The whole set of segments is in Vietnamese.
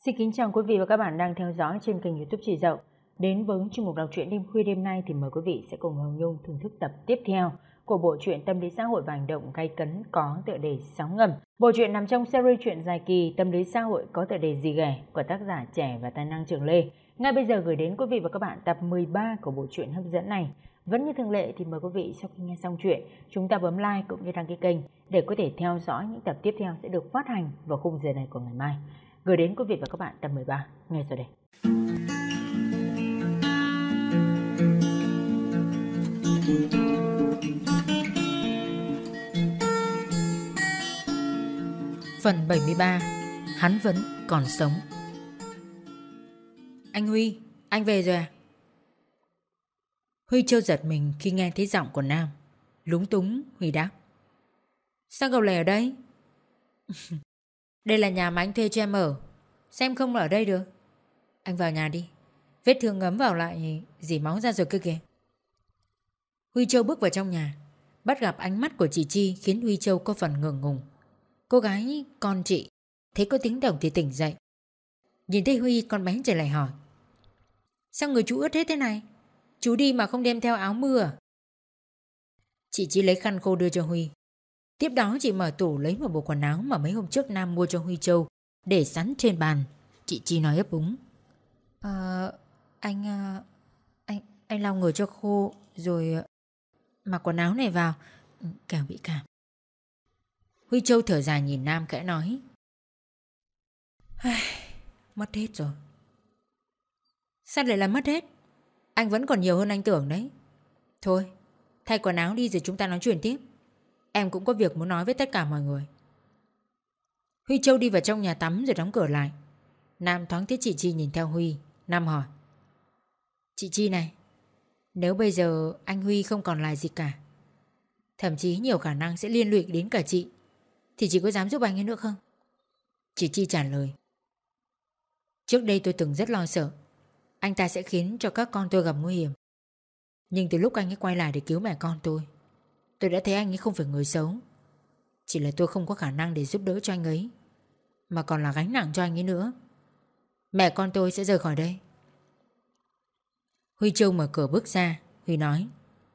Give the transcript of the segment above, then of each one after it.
Xin kính chào quý vị và các bạn đang theo dõi trên kênh YouTube Chị Dậu. Đến với chuyên mục đọc truyện đêm khuya đêm nay thì mời quý vị sẽ cùng Hồng Nhung thưởng thức tập tiếp theo của bộ truyện tâm lý xã hội và hành động gay cấn có tựa đề Sóng Ngầm. Bộ truyện nằm trong series truyện dài kỳ tâm lý xã hội có tựa đề Gì Ghẻ của tác giả trẻ và tài năng Trường Lê. Ngay bây giờ gửi đến quý vị và các bạn tập 13 của bộ truyện hấp dẫn này. Vẫn như thường lệ thì mời quý vị sau khi nghe xong truyện, chúng ta bấm like cũng như đăng ký kênh để có thể theo dõi những tập tiếp theo sẽ được phát hành vào khung giờ này của ngày mai. Gửi đến quý vị và các bạn tập 13 ngay sau đây. Phần 73. Hắn vẫn còn sống. Anh Huy, anh về rồi à? Huy trêu giật mình khi nghe thấy giọng của Nam. Lúng túng Huy đáp: Sao cậu lại ở đây? Đây là nhà mà anh thuê cho em ở. Sao em không ở đây được? Anh vào nhà đi. Vết thương ngấm vào lại dỉ máu ra rồi cơ kìa. Huy Châu bước vào trong nhà, bắt gặp ánh mắt của chị Chi khiến Huy Châu có phần ngượng ngùng. Cô gái con chị thấy có tiếng động thì tỉnh dậy. Nhìn thấy Huy, con bé trở lại hỏi: Sao người chú ướt hết thế này? Chú đi mà không đem theo áo mưa à? Chị Chi lấy khăn khô đưa cho Huy. Tiếp đó chị mở tủ lấy một bộ quần áo mà mấy hôm trước Nam mua cho Huy Châu để sẵn trên bàn. Chị Chi nói ấp úng: Anh lau người cho khô rồi mặc quần áo này vào, kẻo bị cảm. Huy Châu thở dài nhìn Nam khẽ nói: Mất hết rồi. Sao lại là mất hết? Anh vẫn còn nhiều hơn anh tưởng đấy. Thôi, thay quần áo đi rồi chúng ta nói chuyện tiếp. Em cũng có việc muốn nói với tất cả mọi người. Huy Châu đi vào trong nhà tắm rồi đóng cửa lại. Nam thoáng thấy chị Chi nhìn theo Huy. Nam hỏi: Chị Chi này, nếu bây giờ anh Huy không còn lại gì cả, thậm chí nhiều khả năng sẽ liên lụy đến cả chị, thì chị có dám giúp anh ấy nữa không? Chị Chi trả lời: Trước đây tôi từng rất lo sợ anh ta sẽ khiến cho các con tôi gặp nguy hiểm. Nhưng từ lúc anh ấy quay lại để cứu mẹ con tôi đã thấy anh ấy không phải người xấu. Chỉ là tôi không có khả năng để giúp đỡ cho anh ấy, mà còn là gánh nặng cho anh ấy nữa. Mẹ con tôi sẽ rời khỏi đây. Huy Châu mở cửa bước ra. Huy nói: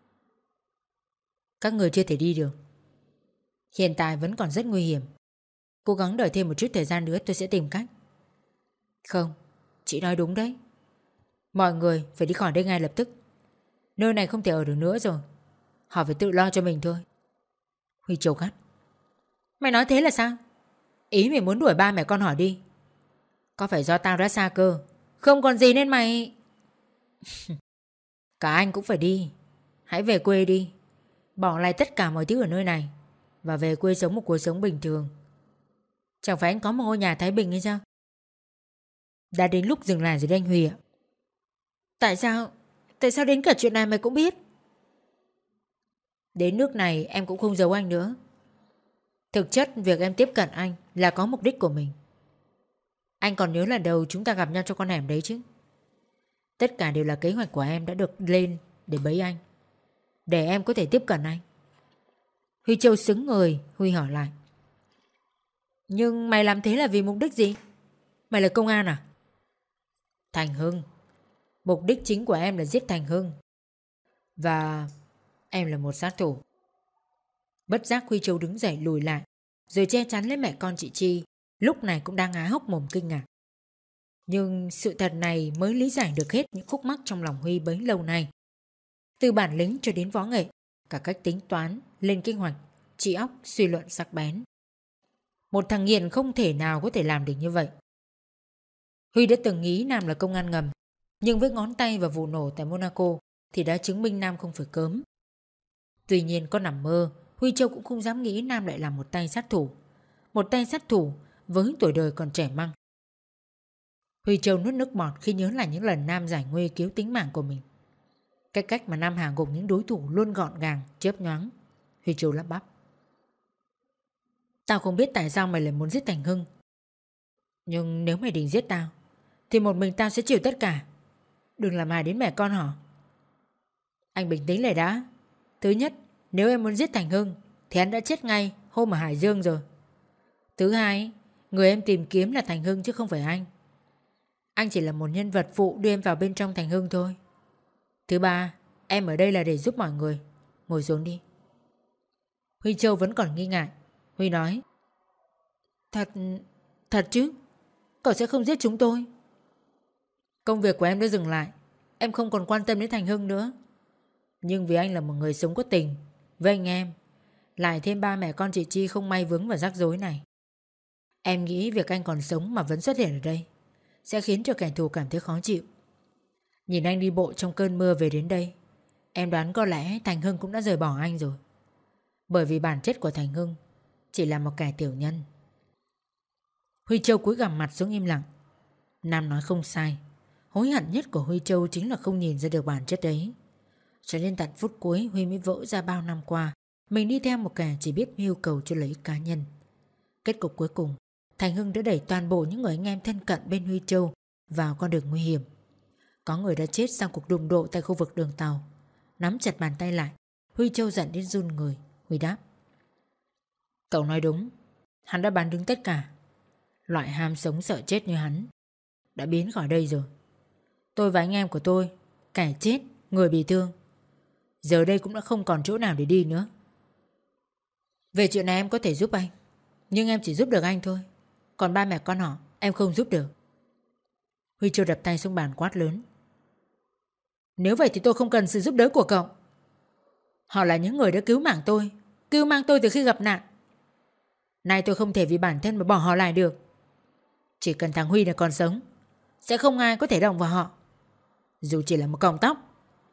Các người chưa thể đi được. Hiện tại vẫn còn rất nguy hiểm. Cố gắng đợi thêm một chút thời gian nữa tôi sẽ tìm cách. Không, chị nói đúng đấy. Mọi người phải đi khỏi đây ngay lập tức. Nơi này không thể ở được nữa rồi. Họ phải tự lo cho mình thôi. Huy Châu gắt: Mày nói thế là sao? Ý mày muốn đuổi ba mẹ con họ đi? Có phải do tao đã xa cơ, không còn gì nên mày... Cả anh cũng phải đi. Hãy về quê đi. Bỏ lại tất cả mọi thứ ở nơi này và về quê sống một cuộc sống bình thường. Chẳng phải anh có một ngôi nhà thái bình hay sao? Đã đến lúc dừng lại rồi đấy anh Huy ạ. Tại sao đến cả chuyện này mày cũng biết? Đến nước này em cũng không giấu anh nữa. Thực chất việc em tiếp cận anh là có mục đích của mình. Anh còn nhớ lần đầu chúng ta gặp nhau trong con hẻm đấy chứ? Tất cả đều là kế hoạch của em đã được lên để bẫy anh, để em có thể tiếp cận anh. Huy Châu sững người. Huy hỏi lại: Nhưng mày làm thế là vì mục đích gì? Mày là công an à? Thành Hưng. Mục đích chính của em là giết Thành Hưng. Và em là một sát thủ. Bất giác Huy Châu đứng dậy lùi lại, rồi che chắn lấy mẹ con chị Chi, lúc này cũng đang há hốc mồm kinh ngạc. Nhưng sự thật này mới lý giải được hết những khúc mắc trong lòng Huy bấy lâu nay. Từ bản lĩnh cho đến võ nghệ, cả cách tính toán, lên kế hoạch, trí óc suy luận sắc bén. Một thằng nghiện không thể nào có thể làm được như vậy. Huy đã từng nghĩ Nam là công an ngầm, nhưng với ngón tay và vụ nổ tại Monaco thì đã chứng minh Nam không phải cớm. Tuy nhiên có nằm mơ, Huy Châu cũng không dám nghĩ Nam lại là một tay sát thủ. Một tay sát thủ với tuổi đời còn trẻ măng. Huy Châu nuốt nước bọt khi nhớ lại những lần Nam giải nguy cứu tính mạng của mình. Cái cách mà Nam hạ gục những đối thủ luôn gọn gàng, chớp nhoáng. Huy Châu lắp bắp: Tao không biết tại sao mày lại muốn giết Thành Hưng. Nhưng nếu mày định giết tao thì một mình tao sẽ chịu tất cả. Đừng làm hại đến mẹ con họ. Anh bình tĩnh lại đã. Thứ nhất, nếu em muốn giết Thành Hưng thì hắn đã chết ngay hôm ở Hải Dương rồi. Thứ hai, người em tìm kiếm là Thành Hưng chứ không phải anh. Anh chỉ là một nhân vật phụ đưa em vào bên trong Thành Hưng thôi. Thứ ba, em ở đây là để giúp mọi người. Ngồi xuống đi. Huy Châu vẫn còn nghi ngại. Huy nói: Thật chứ? Cậu sẽ không giết chúng tôi? Công việc của em đã dừng lại. Em không còn quan tâm đến Thành Hưng nữa. Nhưng vì anh là một người sống có tình với anh em, lại thêm ba mẹ con chị Chi không may vướng vào rắc rối này, em nghĩ việc anh còn sống mà vẫn xuất hiện ở đây sẽ khiến cho kẻ thù cảm thấy khó chịu. Nhìn anh đi bộ trong cơn mưa về đến đây, em đoán có lẽ Thành Hưng cũng đã rời bỏ anh rồi. Bởi vì bản chất của Thành Hưng chỉ là một kẻ tiểu nhân. Huy Châu cúi gằm mặt xuống im lặng. Nam nói không sai. Hối hận nhất của Huy Châu chính là không nhìn ra được bản chất ấy. Cho nên tận phút cuối Huy mới vỡ ra bao năm qua mình đi theo một kẻ chỉ biết mưu cầu cho lợi ích cá nhân. Kết cục cuối cùng, Thành Hưng đã đẩy toàn bộ những người anh em thân cận bên Huy Châu vào con đường nguy hiểm. Có người đã chết sau cuộc đụng độ tại khu vực đường tàu. Nắm chặt bàn tay lại, Huy Châu giận đến run người. Huy đáp: Cậu nói đúng. Hắn đã bán đứng tất cả. Loại ham sống sợ chết như hắn đã biến khỏi đây rồi. Tôi và anh em của tôi, kẻ chết, người bị thương, giờ đây cũng đã không còn chỗ nào để đi nữa. Về chuyện này em có thể giúp anh, nhưng em chỉ giúp được anh thôi. Còn ba mẹ con họ em không giúp được. Huy Châu đập tay xuống bàn quát lớn: Nếu vậy thì tôi không cần sự giúp đỡ của cậu. Họ là những người đã cứu mạng tôi, cứu mang tôi từ khi gặp nạn. Nay tôi không thể vì bản thân mà bỏ họ lại được. Chỉ cần thằng Huy này còn sống, sẽ không ai có thể động vào họ, dù chỉ là một cọng tóc.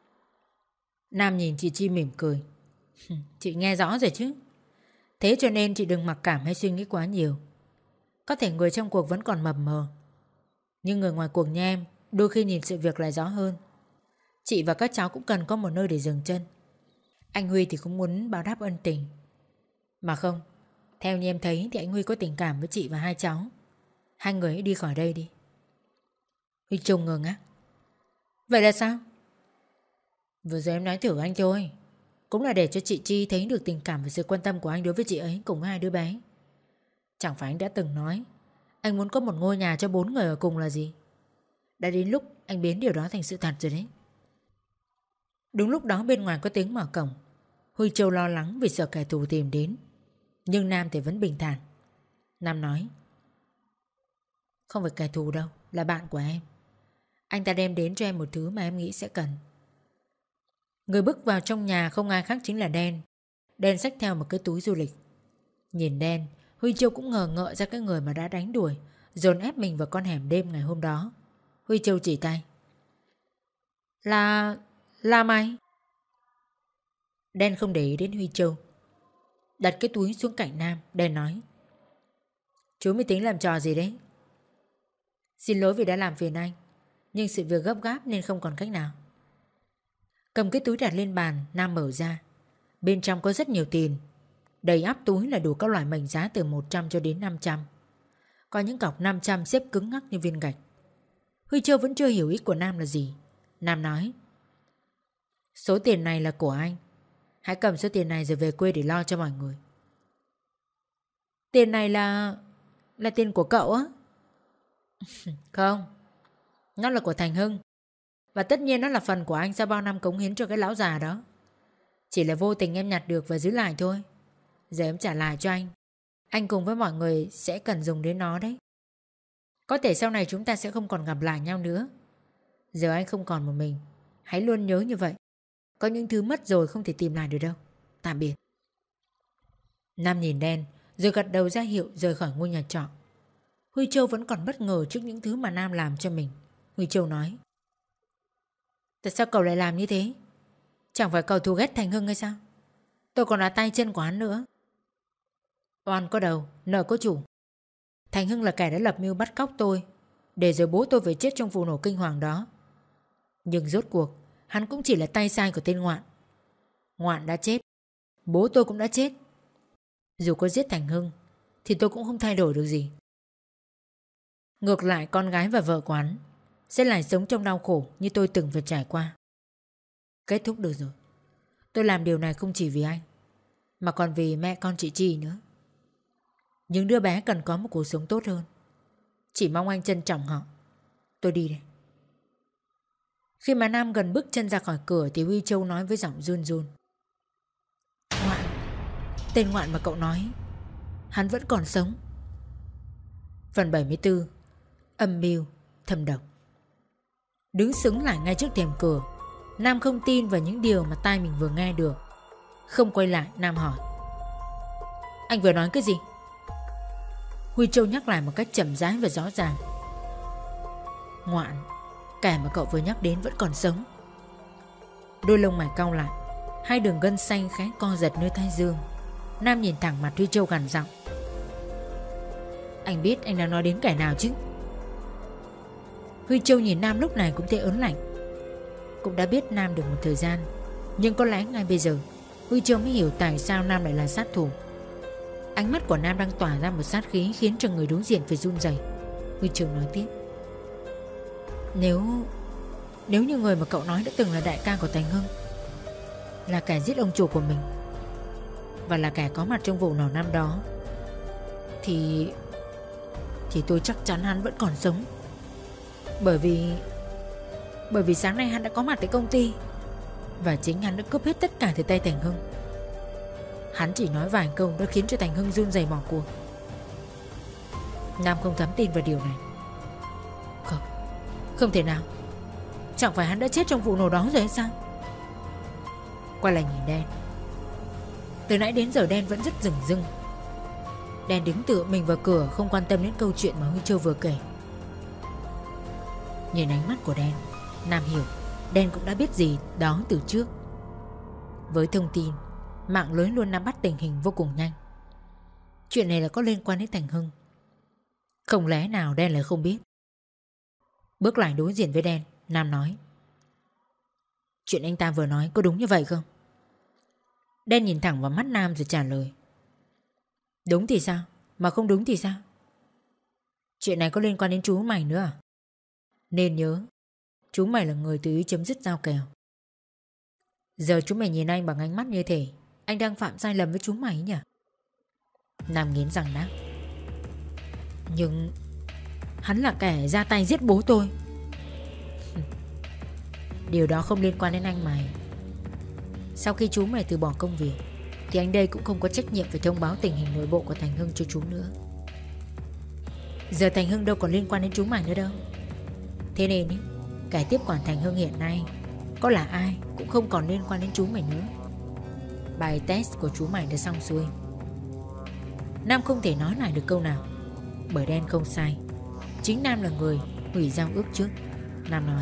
Nam nhìn chị Chi mỉm cười. Chị nghe rõ rồi chứ. Thế cho nên chị đừng mặc cảm hay suy nghĩ quá nhiều. Có thể người trong cuộc vẫn còn mập mờ, nhưng người ngoài cuộc như em đôi khi nhìn sự việc lại rõ hơn. Chị và các cháu cũng cần có một nơi để dừng chân. Anh Huy thì cũng muốn báo đáp ân tình. Mà không, theo như em thấy thì anh Huy có tình cảm với chị và hai cháu. Hai người hãy đi khỏi đây đi. Huy Trung ngơ ngác. Vậy là sao? Vừa rồi em nói thử anh thôi, cũng là để cho chị Chi thấy được tình cảm và sự quan tâm của anh đối với chị ấy cùng hai đứa bé. Chẳng phải anh đã từng nói anh muốn có một ngôi nhà cho 4 người ở cùng là gì? Đã đến lúc anh biến điều đó thành sự thật rồi đấy. Đúng lúc đó bên ngoài có tiếng mở cổng. Huy Châu lo lắng vì sợ kẻ thù tìm đến, nhưng Nam thì vẫn bình thản. Nam nói: Không phải kẻ thù đâu, là bạn của em. Anh ta đem đến cho em một thứ mà em nghĩ sẽ cần. Người bước vào trong nhà không ai khác chính là Đen. Đen xách theo một cái túi du lịch. Nhìn Đen, Huy Châu cũng ngờ ngợ ra cái người mà đã đánh đuổi, dồn ép mình vào con hẻm đêm ngày hôm đó. Huy Châu chỉ tay: Là mày? Đen không để ý đến Huy Châu, đặt cái túi xuống cạnh Nam. Đen nói: Chú mới tính làm trò gì đấy? Xin lỗi vì đã làm phiền anh, nhưng sự việc gấp gáp nên không còn cách nào. Cầm cái túi đặt lên bàn, Nam mở ra. Bên trong có rất nhiều tiền. Đầy ắp túi là đủ các loại mệnh giá từ 100 cho đến 500. Có những cọc 500 xếp cứng ngắc như viên gạch. Huy Châu vẫn chưa hiểu ý của Nam là gì. Nam nói: Số tiền này là của anh. Hãy cầm số tiền này rồi về quê để lo cho mọi người. Tiền này là tiền của cậu á? Không, nó là của Thành Hưng. Và tất nhiên nó là phần của anh sau bao năm cống hiến cho cái lão già đó. Chỉ là vô tình em nhặt được và giữ lại thôi. Giờ em trả lại cho anh. Anh cùng với mọi người sẽ cần dùng đến nó đấy. Có thể sau này chúng ta sẽ không còn gặp lại nhau nữa. Giờ anh không còn một mình. Hãy luôn nhớ như vậy. Có những thứ mất rồi không thể tìm lại được đâu. Tạm biệt. Nam nhìn Đen rồi gật đầu ra hiệu rời khỏi ngôi nhà trọ. Huy Châu vẫn còn bất ngờ trước những thứ mà Nam làm cho mình. Huy Châu nói: Tại sao cậu lại làm như thế? Chẳng phải cậu thù ghét Thành Hưng hay sao? Tôi còn là tay chân của hắn nữa. Oan có đầu, nợ có chủ. Thành Hưng là kẻ đã lập mưu bắt cóc tôi, để rồi bố tôi phải chết trong vụ nổ kinh hoàng đó. Nhưng rốt cuộc hắn cũng chỉ là tay sai của tên Ngoạn. Ngoạn đã chết, bố tôi cũng đã chết. Dù có giết Thành Hưng thì tôi cũng không thay đổi được gì. Ngược lại con gái và vợ của hắn sẽ lại sống trong đau khổ như tôi từng phải trải qua. Kết thúc được rồi. Tôi làm điều này không chỉ vì anh, mà còn vì mẹ con chị Chi nữa. Những đứa bé cần có một cuộc sống tốt hơn. Chỉ mong anh trân trọng họ. Tôi đi đây. Khi mà Nam gần bước chân ra khỏi cửa thì Huy Châu nói với giọng run run. Ngoạn, tên Ngoạn mà cậu nói, hắn vẫn còn sống. Phần 74. Âm mưu thâm độc. Đứng sững lại ngay trước thềm cửa, Nam không tin vào những điều mà tai mình vừa nghe được. Không quay lại, Nam hỏi. Anh vừa nói cái gì? Huy Châu nhắc lại một cách chậm rãi và rõ ràng. Ngoạn, kẻ mà cậu vừa nhắc đến vẫn còn sống. Đôi lông mày cau lại, hai đường gân xanh khẽ co giật nơi thái dương. Nam nhìn thẳng mặt Huy Châu gằn giọng. Anh biết anh đang nói đến kẻ nào chứ? Huy Châu nhìn Nam lúc này cũng thấy ớn lạnh. Cũng đã biết Nam được một thời gian, nhưng có lẽ ngay bây giờ Huy Châu mới hiểu tại sao Nam lại là sát thủ. Ánh mắt của Nam đang tỏa ra một sát khí khiến cho người đối diện phải run rẩy. Huy Châu nói tiếp. Nếu như người mà cậu nói đã từng là đại ca của Thành Hưng, là kẻ giết ông chủ của mình, và là kẻ có mặt trong vụ nổ năm đó, thì tôi chắc chắn hắn vẫn còn sống. Bởi vì sáng nay hắn đã có mặt tại công ty, và chính hắn đã cướp hết tất cả từ tay Thành Hưng. Hắn chỉ nói vài câu đã khiến cho Thành Hưng run rẩy bỏ cuộc. Nam không dám tin vào điều này. Không thể nào. Chẳng phải hắn đã chết trong vụ nổ đó rồi hay sao? Quay lại nhìn Đen. Từ nãy đến giờ Đen vẫn rất dửng dưng. Đen đứng tựa mình vào cửa, không quan tâm đến câu chuyện mà Huy Châu vừa kể. Nhìn ánh mắt của Đen, Nam hiểu Đen cũng đã biết gì đó từ trước. Với thông tin, mạng lưới luôn nắm bắt tình hình vô cùng nhanh. Chuyện này là có liên quan đến Thành Hưng. Không lẽ nào Đen lại không biết? Bước lại đối diện với Đen, Nam nói. Chuyện anh ta vừa nói có đúng như vậy không? Đen nhìn thẳng vào mắt Nam rồi trả lời. Đúng thì sao? Mà không đúng thì sao? Chuyện này có liên quan đến chú mày nữa à? Nên nhớ, chú mày là người tự ý chấm dứt giao kèo. Giờ chú mày nhìn anh bằng ánh mắt như thế, anh đang phạm sai lầm với chú mày nhỉ? Nam nghiến răng đáp. Nhưng hắn là kẻ ra tay giết bố tôi. Điều đó không liên quan đến anh mày. Sau khi chú mày từ bỏ công việc thì anh đây cũng không có trách nhiệm phải thông báo tình hình nội bộ của Thành Hưng cho chú nữa. Giờ Thành Hưng đâu còn liên quan đến chú mày nữa đâu. Thế nên ý, kẻ tiếp quản Thành Hưng hiện nay có là ai cũng không còn liên quan đến chú mày nữa. Bài test của chú mày đã xong xuôi. Nam không thể nói lại được câu nào, bởi Đen không sai. Chính Nam là người hủy giao ước trước. Nam nói.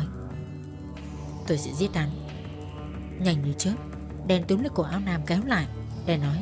Tôi sẽ giết hắn. Nhanh như chớp, Đen túm lấy cổ áo Nam kéo lại. Đen nói.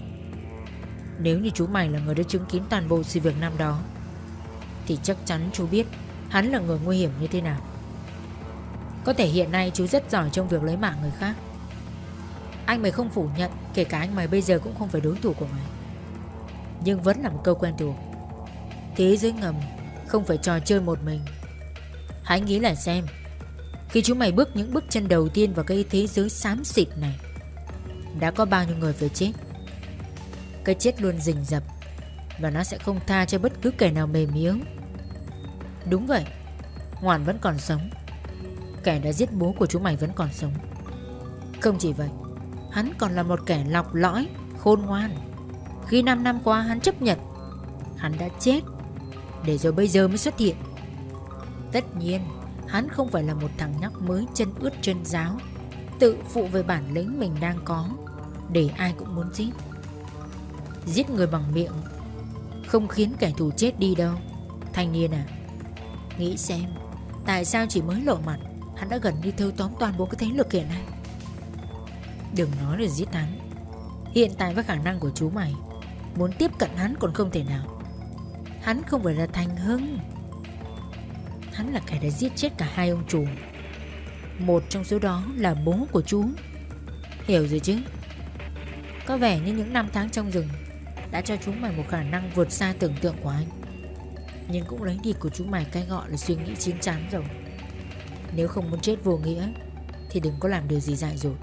Nếu như chú mày là người đã chứng kiến toàn bộ sự việc năm đó, thì chắc chắn chú biết hắn là người nguy hiểm như thế nào. Có thể hiện nay chú rất giỏi trong việc lấy mạng người khác. Anh mày không phủ nhận, kể cả anh mày bây giờ cũng không phải đối thủ của mày. Nhưng vẫn là một câu quen thuộc. Thế giới ngầm không phải trò chơi một mình. Hãy nghĩ lại xem, khi chú mày bước những bước chân đầu tiên vào cái thế giới xám xịt này, đã có bao nhiêu người phải chết. Cái chết luôn rình rập, và nó sẽ không tha cho bất cứ kẻ nào mềm yếu. Đúng vậy, Ngoạn vẫn còn sống. Kẻ đã giết bố của chú mày vẫn còn sống. Không chỉ vậy, hắn còn là một kẻ lọc lõi, khôn ngoan. Khi 5 năm qua hắn chấp nhận hắn đã chết, để rồi bây giờ mới xuất hiện. Tất nhiên hắn không phải là một thằng nhóc mới chân ướt chân ráo, tự phụ về bản lĩnh mình đang có, để ai cũng muốn giết. Giết người bằng miệng không khiến kẻ thù chết đi đâu. Thanh niên à, nghĩ xem, tại sao chỉ mới lộ mặt hắn đã gần như thâu tóm toàn bộ cái thế lực hiện nay. Đừng nói là giết hắn. Hiện tại với khả năng của chú mày, muốn tiếp cận hắn còn không thể nào. Hắn không phải là Thành Hưng. Hắn là kẻ đã giết chết cả hai ông chủ. Một trong số đó là bố của chú. Hiểu rồi chứ? Có vẻ như những năm tháng trong rừng đã cho chú mày một khả năng vượt xa tưởng tượng của anh, nhưng cũng lấy đi của chú mày cái gọi là suy nghĩ chín chắn rồi. Nếu không muốn chết vô nghĩa thì đừng có làm điều gì dại dột.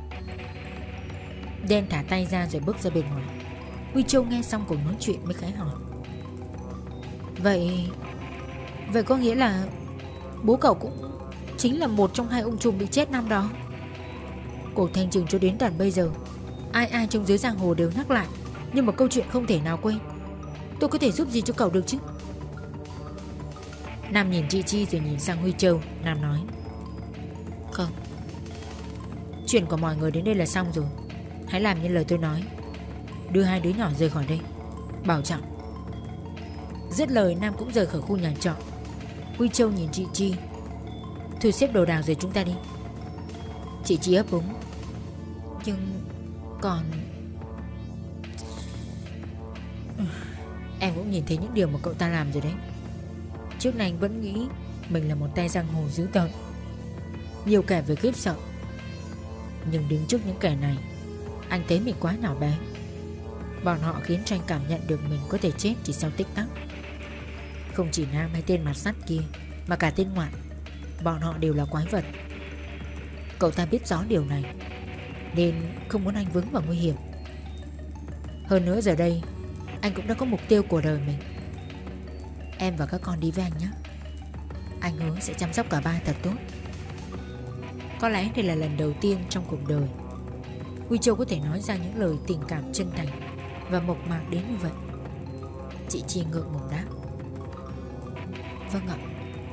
Đen thả tay ra rồi bước ra bên ngoài. Huy Châu nghe xong cuộc nói chuyện mới khẽ hỏi. Vậy có nghĩa là bố cậu cũng chính là một trong hai ông trùm bị chết năm đó. Cuộc thanh trừng cho đến tận bây giờ, ai ai trong giới giang hồ đều nhắc lại, nhưng mà câu chuyện không thể nào quên. Tôi có thể giúp gì cho cậu được chứ? Nam nhìn chị Chi rồi nhìn sang Huy Châu. Nam nói: Không, chuyện của mọi người đến đây là xong rồi. Hãy làm như lời tôi nói, đưa hai đứa nhỏ rời khỏi đây, bảo trọng. Dứt lời, Nam cũng rời khỏi khu nhà trọ. Huy Châu nhìn chị Chi: Thôi xếp đồ đạc rồi chúng ta đi. Chị Chi ấp úng: Nhưng còn... Em cũng nhìn thấy những điều mà cậu ta làm rồi đấy. Trước nay anh vẫn nghĩ mình là một tay giang hồ dữ tợn, nhiều kẻ về khiếp sợ. Nhưng đứng trước những kẻ này, anh thấy mình quá nhỏ bé. Bọn họ khiến cho anh cảm nhận được mình có thể chết chỉ sau tích tắc. Không chỉ Nam hay tên mặt sắt kia, mà cả tên Ngoạn, bọn họ đều là quái vật. Cậu ta biết rõ điều này, nên không muốn anh vướng vào nguy hiểm. Hơn nữa giờ đây, anh cũng đã có mục tiêu của đời mình. Em và các con đi với anh nhé. Anh hứa sẽ chăm sóc cả ba thật tốt. Có lẽ đây là lần đầu tiên trong cuộc đời Huy Châu có thể nói ra những lời tình cảm chân thành và mộc mạc đến như vậy. Chị Chi ngượng ngùng đáp: Vâng ạ.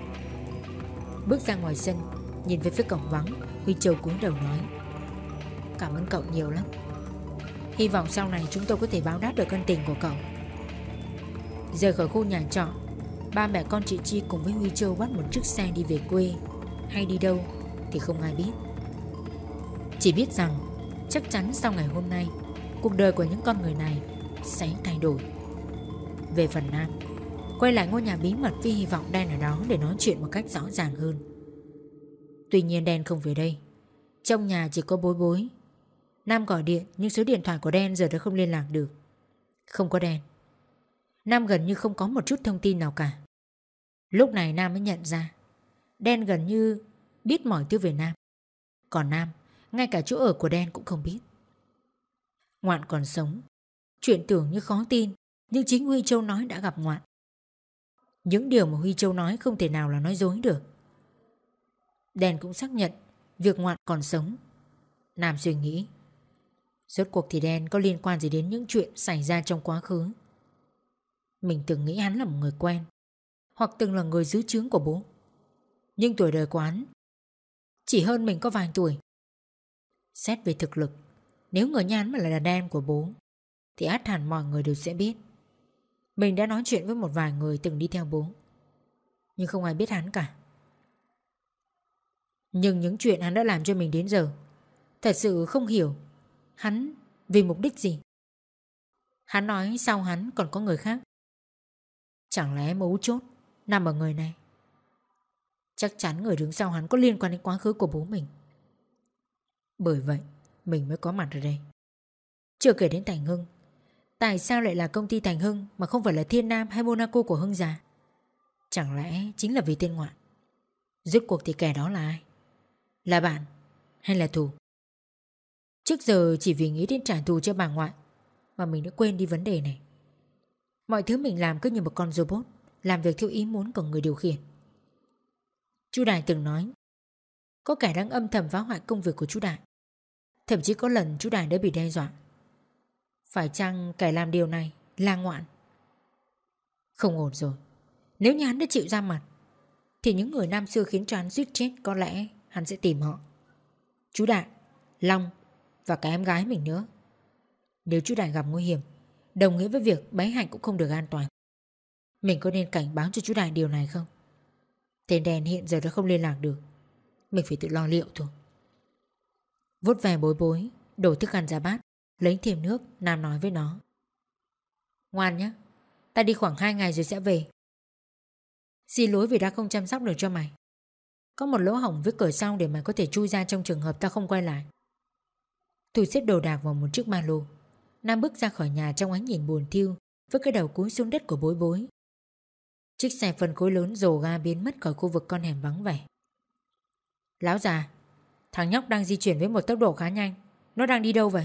Bước ra ngoài sân, nhìn về phía cổng vắng, Huy Châu cúi đầu nói: Cảm ơn cậu nhiều lắm. Hy vọng sau này chúng tôi có thể báo đáp được ân tình của cậu. Rời khỏi khu nhà trọ, ba mẹ con chị Chi cùng với Huy Châu bắt một chiếc xe đi về quê. Hay đi đâu thì không ai biết. Chỉ biết rằng chắc chắn sau ngày hôm nay, cuộc đời của những con người này sẽ thay đổi. Về phần Nam, quay lại ngôi nhà bí mật với hy vọng Đen ở đó để nói chuyện một cách rõ ràng hơn. Tuy nhiên Đen không về đây. Trong nhà chỉ có Bối Bối. Nam gọi điện nhưng số điện thoại của Đen giờ đã không liên lạc được. Không có Đen, Nam gần như không có một chút thông tin nào cả. Lúc này Nam mới nhận ra Đen gần như biết mọi thứ về Nam. Còn Nam, ngay cả chỗ ở của Đen cũng không biết. Ngoạn còn sống. Chuyện tưởng như khó tin, nhưng chính Huy Châu nói đã gặp Ngoạn. Những điều mà Huy Châu nói không thể nào là nói dối được. Đen cũng xác nhận việc Ngoạn còn sống. Nam suy nghĩ, rốt cuộc thì Đen có liên quan gì đến những chuyện xảy ra trong quá khứ. Mình từng nghĩ hắn là một người quen, hoặc từng là người dưới trướng của bố. Nhưng tuổi đời của hắn chỉ hơn mình có vài tuổi. Xét về thực lực, nếu người nhà hắn mà là đàn em của bố thì ắt hẳn mọi người đều sẽ biết. Mình đã nói chuyện với một vài người từng đi theo bố, nhưng không ai biết hắn cả. Nhưng những chuyện hắn đã làm cho mình đến giờ, thật sự không hiểu hắn vì mục đích gì. Hắn nói sau hắn còn có người khác. Chẳng lẽ mấu chốt nằm ở người này? Chắc chắn người đứng sau hắn có liên quan đến quá khứ của bố mình. Bởi vậy mình mới có mặt ở đây. Chưa kể đến Thành Hưng. Tại sao lại là công ty Thành Hưng mà không phải là Thiên Nam hay Monaco của Hưng già? Chẳng lẽ chính là vì tên Ngoạn? Rốt cuộc thì kẻ đó là ai? Là bạn hay là thù? Trước giờ chỉ vì nghĩ đến trả thù cho bà Ngoại mà mình đã quên đi vấn đề này. Mọi thứ mình làm cứ như một con robot, làm việc theo ý muốn của người điều khiển. Chú Đại từng nói có kẻ đang âm thầm phá hoại công việc của chú Đại. Thậm chí có lần chú Đại đã bị đe dọa. Phải chăng kẻ làm điều này là Ngoạn? Không ổn rồi. Nếu như hắn đã chịu ra mặt thì những người năm xưa khiến cho hắn suýt chết có lẽ hắn sẽ tìm họ. Chú Đại, Long và cả em gái mình nữa. Nếu chú Đại gặp nguy hiểm, đồng nghĩa với việc bé Hạnh cũng không được an toàn. Mình có nên cảnh báo cho chú Đại điều này không? Tên đèn hiện giờ đã không liên lạc được. Mình phải tự lo liệu thôi. Vuốt về Bối Bối, đổ thức ăn ra bát, lấy thêm nước. Nam nói với nó: Ngoan nhé, ta đi khoảng 2 ngày rồi sẽ về. Xin lỗi vì đã không chăm sóc được cho mày. Có một lỗ hổng với cửa sau để mày có thể chui ra trong trường hợp ta không quay lại. Thu xếp đồ đạc vào một chiếc ba lô. Nam bước ra khỏi nhà trong ánh nhìn buồn thiu, với cái đầu cúi xuống đất của Bối Bối. Chiếc xe phân khối lớn rồ ga biến mất khỏi khu vực con hẻm vắng vẻ. Lão già, thằng nhóc đang di chuyển với một tốc độ khá nhanh. Nó đang đi đâu vậy?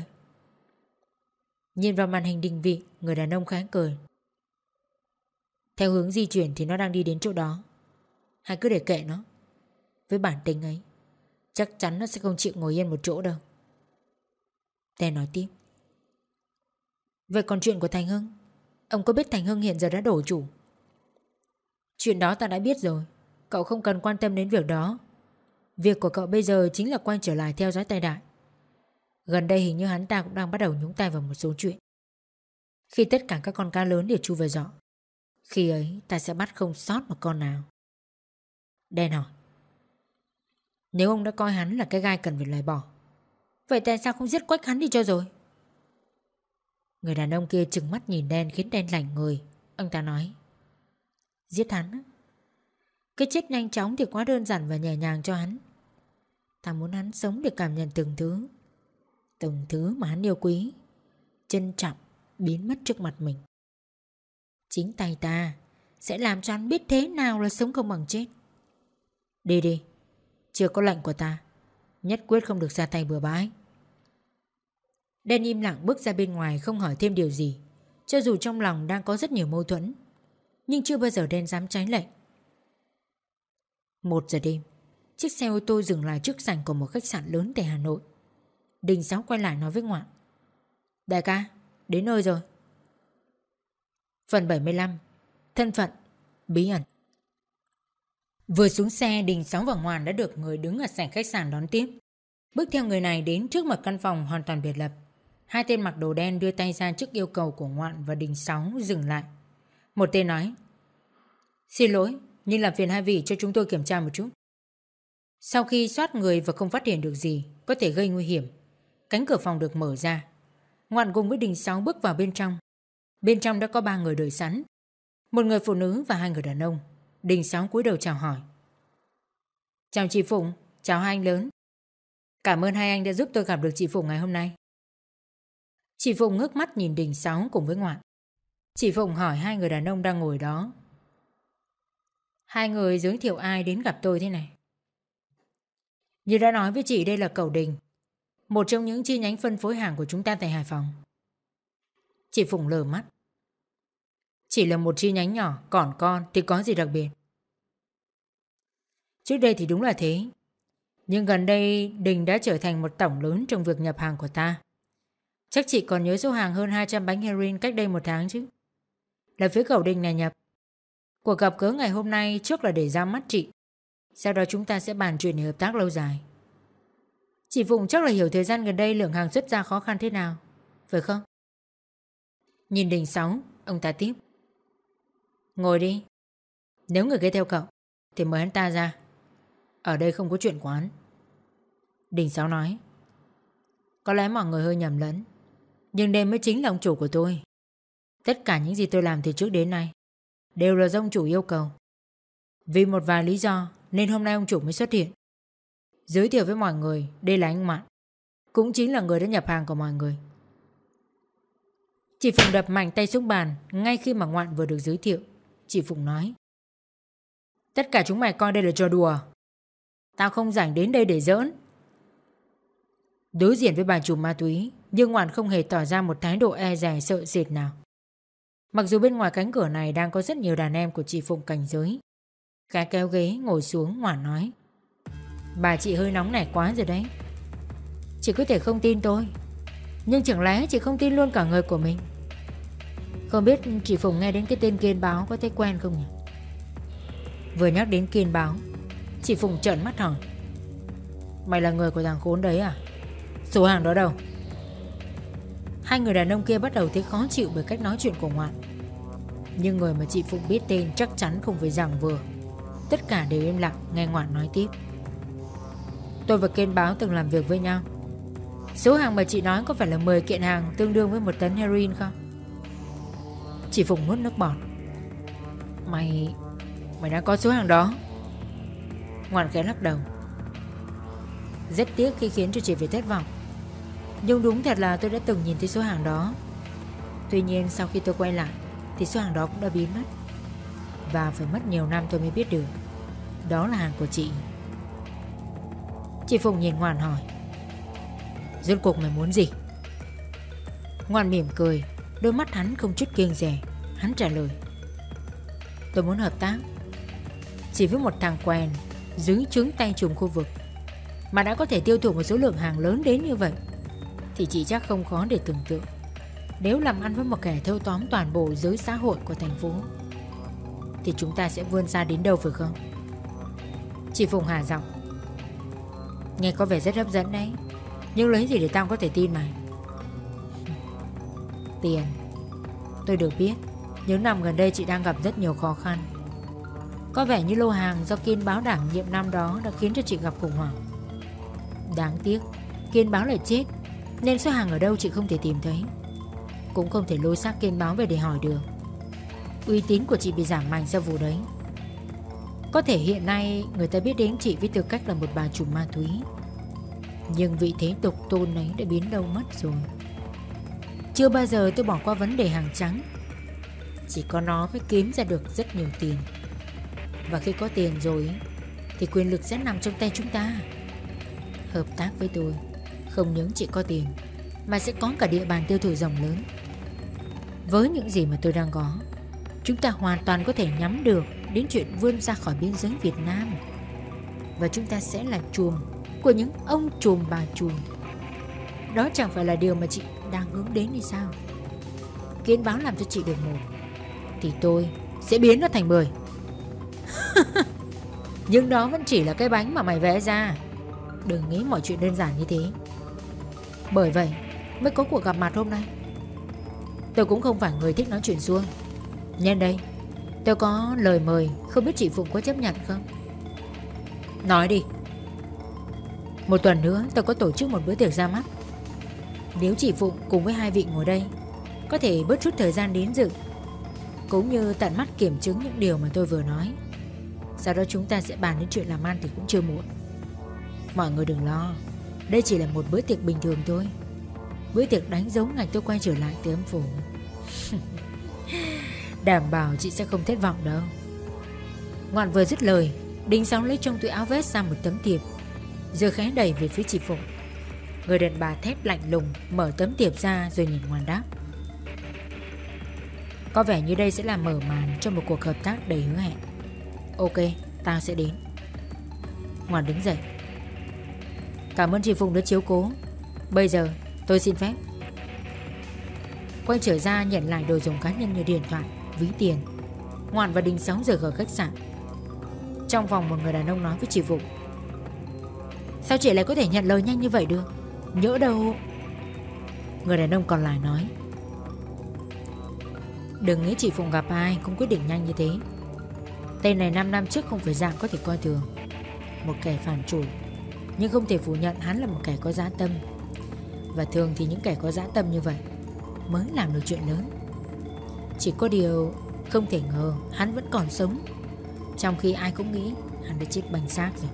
Nhìn vào màn hình định vị, người đàn ông khẽ cười. Theo hướng di chuyển thì nó đang đi đến chỗ đó. Hãy cứ để kệ nó, Với bản tính ấy, chắc chắn nó sẽ không chịu ngồi yên một chỗ đâu. Đen nói tiếp. Vậy còn chuyện của Thành Hưng, ông có biết Thành Hưng hiện giờ đã đổi chủ? Chuyện đó ta đã biết rồi. Cậu không cần quan tâm đến việc đó. Việc của cậu bây giờ chính là quay trở lại theo dõi Tay Đại. Gần đây hình như hắn ta cũng đang bắt đầu nhúng tay vào một số chuyện. Khi tất cả các con cá lớn đều chui về giỏ, khi ấy ta sẽ bắt không sót một con nào. Đen hỏi. Nếu ông đã coi hắn là cái gai cần phải loại bỏ, vậy tại sao không giết quách hắn đi cho rồi? Người đàn ông kia trừng mắt nhìn Đen khiến Đen lạnh người. Ông ta nói. Giết hắn á? Cái chết nhanh chóng thì quá đơn giản và nhẹ nhàng cho hắn. Ta muốn hắn sống để cảm nhận từng thứ mà hắn yêu quý, trân trọng biến mất trước mặt mình. Chính tay ta sẽ làm cho hắn biết thế nào là sống không bằng chết. Đi đi, chưa có lệnh của ta, nhất quyết không được ra tay bừa bãi. Đen im lặng bước ra bên ngoài, không hỏi thêm điều gì. Cho dù trong lòng đang có rất nhiều mâu thuẫn, nhưng chưa bao giờ Đen dám trái lệnh. 1 giờ đêm, chiếc xe ô tô dừng lại trước sảnh của một khách sạn lớn tại Hà Nội. Đình Sáu quay lại nói với Ngoạn. Đại ca, đến nơi rồi. Phần 75. Thân phận bí ẩn. Vừa xuống xe, Đình Sáu và Ngoạn đã được người đứng ở sảnh khách sạn đón tiếp. Bước theo người này đến trước một căn phòng hoàn toàn biệt lập. Hai tên mặc đồ đen đưa tay ra trước yêu cầu của Ngoạn và Đình Sáu dừng lại. Một tên nói. Xin lỗi, nhưng làm phiền hai vị cho chúng tôi kiểm tra một chút. Sau khi soát người và không phát hiện được gì có thể gây nguy hiểm, cánh cửa phòng được mở ra. Ngoạn cùng với Đình Sáu bước vào bên trong. Bên trong đã có 3 người đợi sẵn. Một người phụ nữ và 2 người đàn ông. Đình Sáu cúi đầu chào hỏi. Chào chị Phụng, chào hai anh lớn. Cảm ơn hai anh đã giúp tôi gặp được chị Phụng ngày hôm nay. Chị Phụng ngước mắt nhìn Đình Sáu cùng với Ngoạn. Chị Phụng hỏi 2 người đàn ông đang ngồi đó. Hai người giới thiệu ai đến gặp tôi thế này? Như đã nói với chị, đây là Cẩu Đình, một trong những chi nhánh phân phối hàng của chúng ta tại Hải Phòng. Chị Phụng lờ mắt. Chỉ là một chi nhánh nhỏ, còn con thì có gì đặc biệt? Trước đây thì đúng là thế, nhưng gần đây Đình đã trở thành một tổng lớn trong việc nhập hàng của ta. Chắc chị còn nhớ số hàng hơn 200 bánh heroin cách đây 1 tháng chứ? Là phía Cẩu Đình này nhập. Cuộc gặp gỡ ngày hôm nay trước là để ra mắt chị, sau đó chúng ta sẽ bàn chuyện để hợp tác lâu dài. Chị Phụng chắc là hiểu thời gian gần đây lượng hàng xuất ra khó khăn thế nào, phải không? Nhìn Đình Sáu, ông ta tiếp. Ngồi đi. Nếu người kia theo cậu thì mời hắn ta ra. Ở đây không có chuyện của hắn. Đình Sáu nói. Có lẽ mọi người hơi nhầm lẫn, nhưng đây mới chính là ông chủ của tôi. Tất cả những gì tôi làm từ trước đến nay đều là do ông chủ yêu cầu. Vì một vài lý do nên hôm nay ông chủ mới xuất hiện. Giới thiệu với mọi người, đây là anh Mạn, cũng chính là người đã nhập hàng của mọi người. Chị Phụng đập mạnh tay xuống bàn ngay khi mà Ngoạn vừa được giới thiệu. Chị Phụng nói. Tất cả chúng mày coi đây là trò đùa. Tao không rảnh đến đây để giỡn. Đối diện với bà trùm ma túy, nhưng Ngoạn không hề tỏ ra một thái độ e dè sợ sệt nào. Mặc dù bên ngoài cánh cửa này đang có rất nhiều đàn em của chị Phụng cảnh giới. Gã kéo ghế ngồi xuống, Ngoạn nói. Bà chị hơi nóng nảy quá rồi đấy. Chị có thể không tin tôi, nhưng chẳng lẽ chị không tin luôn cả người của mình? Không biết chị Phụng nghe đến cái tên Kiên Báo có thấy quen không nhỉ? Vừa nhắc đến Kiên Báo, chị Phụng trợn mắt hỏi. Mày là người của thằng khốn đấy à? Số hàng đó đâu? Hai người đàn ông kia bắt đầu thấy khó chịu bởi cách nói chuyện của Ngoạn. Nhưng người mà chị Phụng biết tên chắc chắn không phải giảng vừa. Tất cả đều im lặng nghe Ngoạn nói tiếp. Tôi và Kiên Báo từng làm việc với nhau. Số hàng mà chị nói có phải là 10 kiện hàng tương đương với 1 tấn heroin không? Chị Phụng nuốt nước bọt. Mày đã có số hàng đó? Ngoạn khẽ lắc đầu. Rất tiếc khi khiến cho chị phải thất vọng, nhưng đúng thật là tôi đã từng nhìn thấy số hàng đó. Tuy nhiên sau khi tôi quay lại thì số hàng đó cũng đã biến mất, và phải mất nhiều năm tôi mới biết được đó là hàng của chị. Chị Phụng nhìn Ngoạn hỏi. Rốt cuộc mày muốn gì? Ngoạn mỉm cười, đôi mắt hắn không chút kiêng dè. Hắn trả lời. Tôi muốn hợp tác, chỉ với một thằng quen dưới trướng tay trùm khu vực mà đã có thể tiêu thụ một số lượng hàng lớn đến như vậy, thì chị chắc không khó để tưởng tượng nếu làm ăn với một kẻ thâu tóm toàn bộ giới xã hội của thành phố thì chúng ta sẽ vươn xa đến đâu phải không? Chị Phùng hạ giọng. Nghe có vẻ rất hấp dẫn đấy, nhưng lấy gì để tao có thể tin mày? Tiền. Tôi được biết những năm gần đây chị đang gặp rất nhiều khó khăn. Có vẻ như lô hàng do Kiên Báo đảm nhiệm năm đó đã khiến cho chị gặp khủng hoảng. Đáng tiếc Kiên Báo lại chết, nên số hàng ở đâu chị không thể tìm thấy, cũng không thể lôi xác Kiên Báo về để hỏi được. Uy tín của chị bị giảm mạnh sau vụ đấy. Có thể hiện nay người ta biết đến chị với tư cách là một bà trùm ma túy, nhưng vị thế tục tôn ấy đã biến đâu mất rồi. Chưa bao giờ tôi bỏ qua vấn đề hàng trắng. Chỉ có nó mới kiếm ra được rất nhiều tiền. Và khi có tiền rồi thì quyền lực sẽ nằm trong tay chúng ta. Hợp tác với tôi không những chỉ có tiền mà sẽ có cả địa bàn tiêu thụ rộng lớn. Với những gì mà tôi đang có, chúng ta hoàn toàn có thể nhắm được đến chuyện vươn ra khỏi biên giới Việt Nam. Và chúng ta sẽ là chùm của những ông chùm bà chùm. Đó chẳng phải là điều mà chị đang hướng đến hay sao? Kiên Báo làm cho chị được 1 thì tôi sẽ biến nó thành 10. Nhưng đó vẫn chỉ là cái bánh mà mày vẽ ra. Đừng nghĩ mọi chuyện đơn giản như thế. Bởi vậy mới có cuộc gặp mặt hôm nay. Tôi cũng không phải người thích nói chuyện suông. Nhân đây tôi có lời mời, không biết chị Phụng có chấp nhận không? Nói đi. Một tuần nữa tôi có tổ chức một bữa tiệc ra mắt. Nếu chị Phụng cùng với 2 vị ngồi đây có thể bớt chút thời gian đến dự, cũng như tận mắt kiểm chứng những điều mà tôi vừa nói, sau đó chúng ta sẽ bàn đến chuyện làm ăn thì cũng chưa muộn. Mọi người đừng lo, đây chỉ là một bữa tiệc bình thường thôi. Bữa tiệc đánh dấu ngày tôi quay trở lại từ âm phủ. Đảm bảo chị sẽ không thất vọng đâu. Ngoạn vừa dứt lời, Đinh Sáu lấy trong túi áo vest ra một tấm thiệp, rồi khẽ đẩy về phía chị Phụng. Người đàn bà thép lạnh lùng mở tấm thiệp ra rồi nhìn Ngoạn đáp. Có vẻ như đây sẽ là mở màn cho một cuộc hợp tác đầy hứa hẹn. Ok, tao sẽ đến. Ngoạn đứng dậy. Cảm ơn chị Phụng đã chiếu cố. Bây giờ tôi xin phép. Quay trở ra nhận lại đồ dùng cá nhân như điện thoại, ví tiền, Ngoạn và Đinh Sáu rời khỏi khách sạn. Trong phòng một người đàn ông nói với chị Phụng. Sao chị lại có thể nhận lời nhanh như vậy được? Nhỡ đâu. Người đàn ông còn lại nói. Đừng nghĩ chị Phụng gặp ai cũng quyết định nhanh như thế. Tên này 5 năm trước không phải dạng có thể coi thường. Một kẻ phản chủ, nhưng không thể phủ nhận hắn là một kẻ có dã tâm. Và thường thì những kẻ có dã tâm như vậy mới làm được chuyện lớn. Chỉ có điều không thể ngờ hắn vẫn còn sống, trong khi ai cũng nghĩ hắn đã chết bánh xác rồi.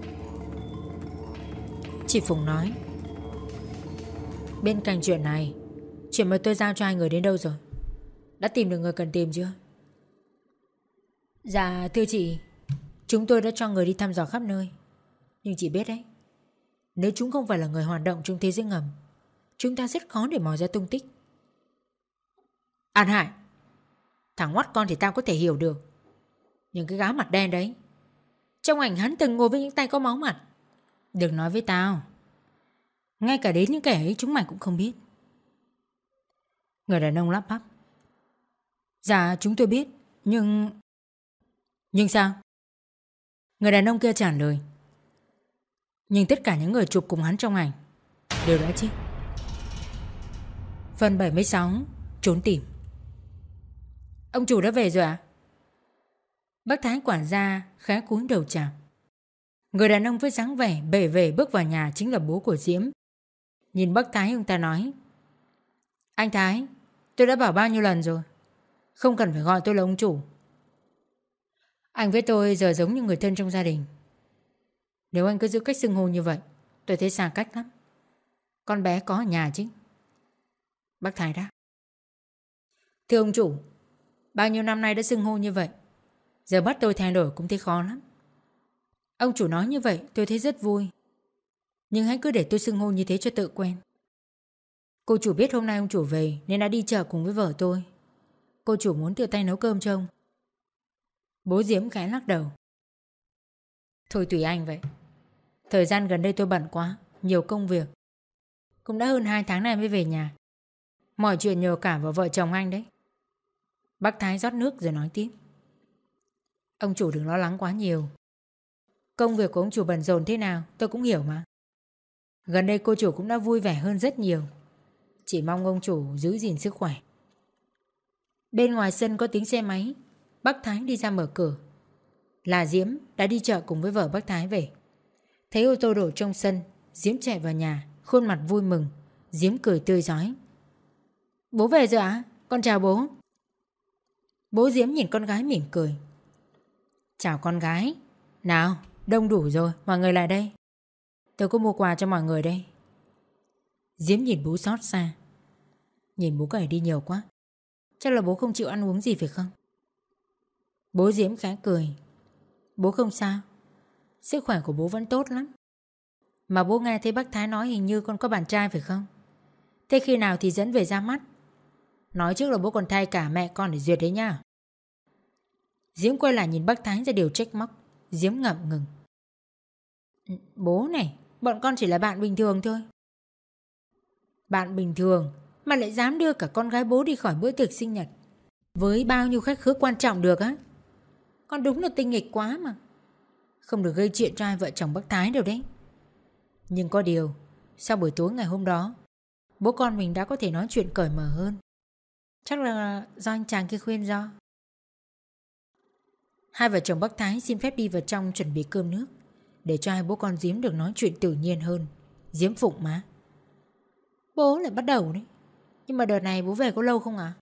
Chị Phùng nói. Bên cạnh chuyện này, chuyện mà tôi giao cho 2 người đến đâu rồi? Đã tìm được người cần tìm chưa? Dạ thưa chị, chúng tôi đã cho người đi thăm dò khắp nơi. Nhưng chị biết đấy, nếu chúng không phải là người hoạt động trong thế giới ngầm, chúng ta rất khó để mò ra tung tích. An Hải, thằng ngoắt con thì tao có thể hiểu được, nhưng cái gã mặt đen đấy, trong ảnh hắn từng ngồi với những tay có máu mặt. Đừng nói với tao, ngay cả đến những kẻ ấy chúng mày cũng không biết. Người đàn ông lắp bắp. Dạ chúng tôi biết, nhưng... Nhưng sao? Người đàn ông kia trả lời. Nhưng tất cả những người chụp cùng hắn trong ảnh đều đã chết. Phần 76. Trốn tìm. Ông chủ đã về rồi ạ? Bác Thái quản gia khá cúi đầu chào. Người đàn ông với dáng vẻ bề về bước vào nhà chính là bố của Diễm. Nhìn bác Thái, ông ta nói. Anh Thái, tôi đã bảo bao nhiêu lần rồi, không cần phải gọi tôi là ông chủ. Anh với tôi giờ giống như người thân trong gia đình. Nếu anh cứ giữ cách xưng hô như vậy, tôi thấy xa cách lắm. Con bé có ở nhà chứ? Bác Thái đáp. Thưa ông chủ, bao nhiêu năm nay đã xưng hô như vậy, giờ bắt tôi thay đổi cũng thấy khó lắm. Ông chủ nói như vậy tôi thấy rất vui, nhưng hãy cứ để tôi xưng hô như thế cho tự quen. Cô chủ biết hôm nay ông chủ về nên đã đi chợ cùng với vợ tôi. Cô chủ muốn tự tay nấu cơm cho ông. Bố Diễm khẽ lắc đầu. Thôi tùy anh vậy. Thời gian gần đây tôi bận quá, nhiều công việc. Cũng đã hơn 2 tháng nay mới về nhà. Mọi chuyện nhờ cả vào vợ chồng anh đấy. Bác Thái rót nước rồi nói tiếp. Ông chủ đừng lo lắng quá nhiều. Công việc của ông chủ bận rộn thế nào tôi cũng hiểu mà. Gần đây cô chủ cũng đã vui vẻ hơn rất nhiều. Chỉ mong ông chủ giữ gìn sức khỏe. Bên ngoài sân có tiếng xe máy. Bác Thái đi ra mở cửa. Là Diễm đã đi chợ cùng với vợ bác Thái về. Thấy ô tô đổ trong sân, Diễm chạy vào nhà, khuôn mặt vui mừng. Diễm cười tươi rói. Bố về rồi ạ? Con chào bố. Bố Diễm nhìn con gái mỉm cười. Chào con gái. Nào, đông đủ rồi, mọi người lại đây. Tôi có mua quà cho mọi người đây. Diễm nhìn bố xót xa. Nhìn bố gầy đi nhiều quá. Chắc là bố không chịu ăn uống gì phải không? Bố Diễm khẽ cười. Bố không sao. Sức khỏe của bố vẫn tốt lắm. Mà bố nghe thấy bác Thái nói hình như con có bạn trai phải không? Thế khi nào thì dẫn về ra mắt? Nói trước là bố còn thay cả mẹ con để duyệt đấy nha. Diễm quay lại nhìn bác Thái ra điều trách móc. Diễm ngậm ngừng. Bố này, bọn con chỉ là bạn bình thường thôi. Bạn bình thường mà lại dám đưa cả con gái bố đi khỏi bữa tiệc sinh nhật với bao nhiêu khách khứa quan trọng được á? Con đúng là tinh nghịch quá mà. Không được gây chuyện cho hai vợ chồng bác Thái đâu đấy. Nhưng có điều, sau buổi tối ngày hôm đó, bố con mình đã có thể nói chuyện cởi mở hơn. Chắc là do anh chàng kia khuyên do. Hai vợ chồng bác Thái xin phép đi vào trong chuẩn bị cơm nước, để cho hai bố con Diễm được nói chuyện tự nhiên hơn. Diễm phụng má. Bố lại bắt đầu đấy. Nhưng mà đợt này bố về có lâu không ạ?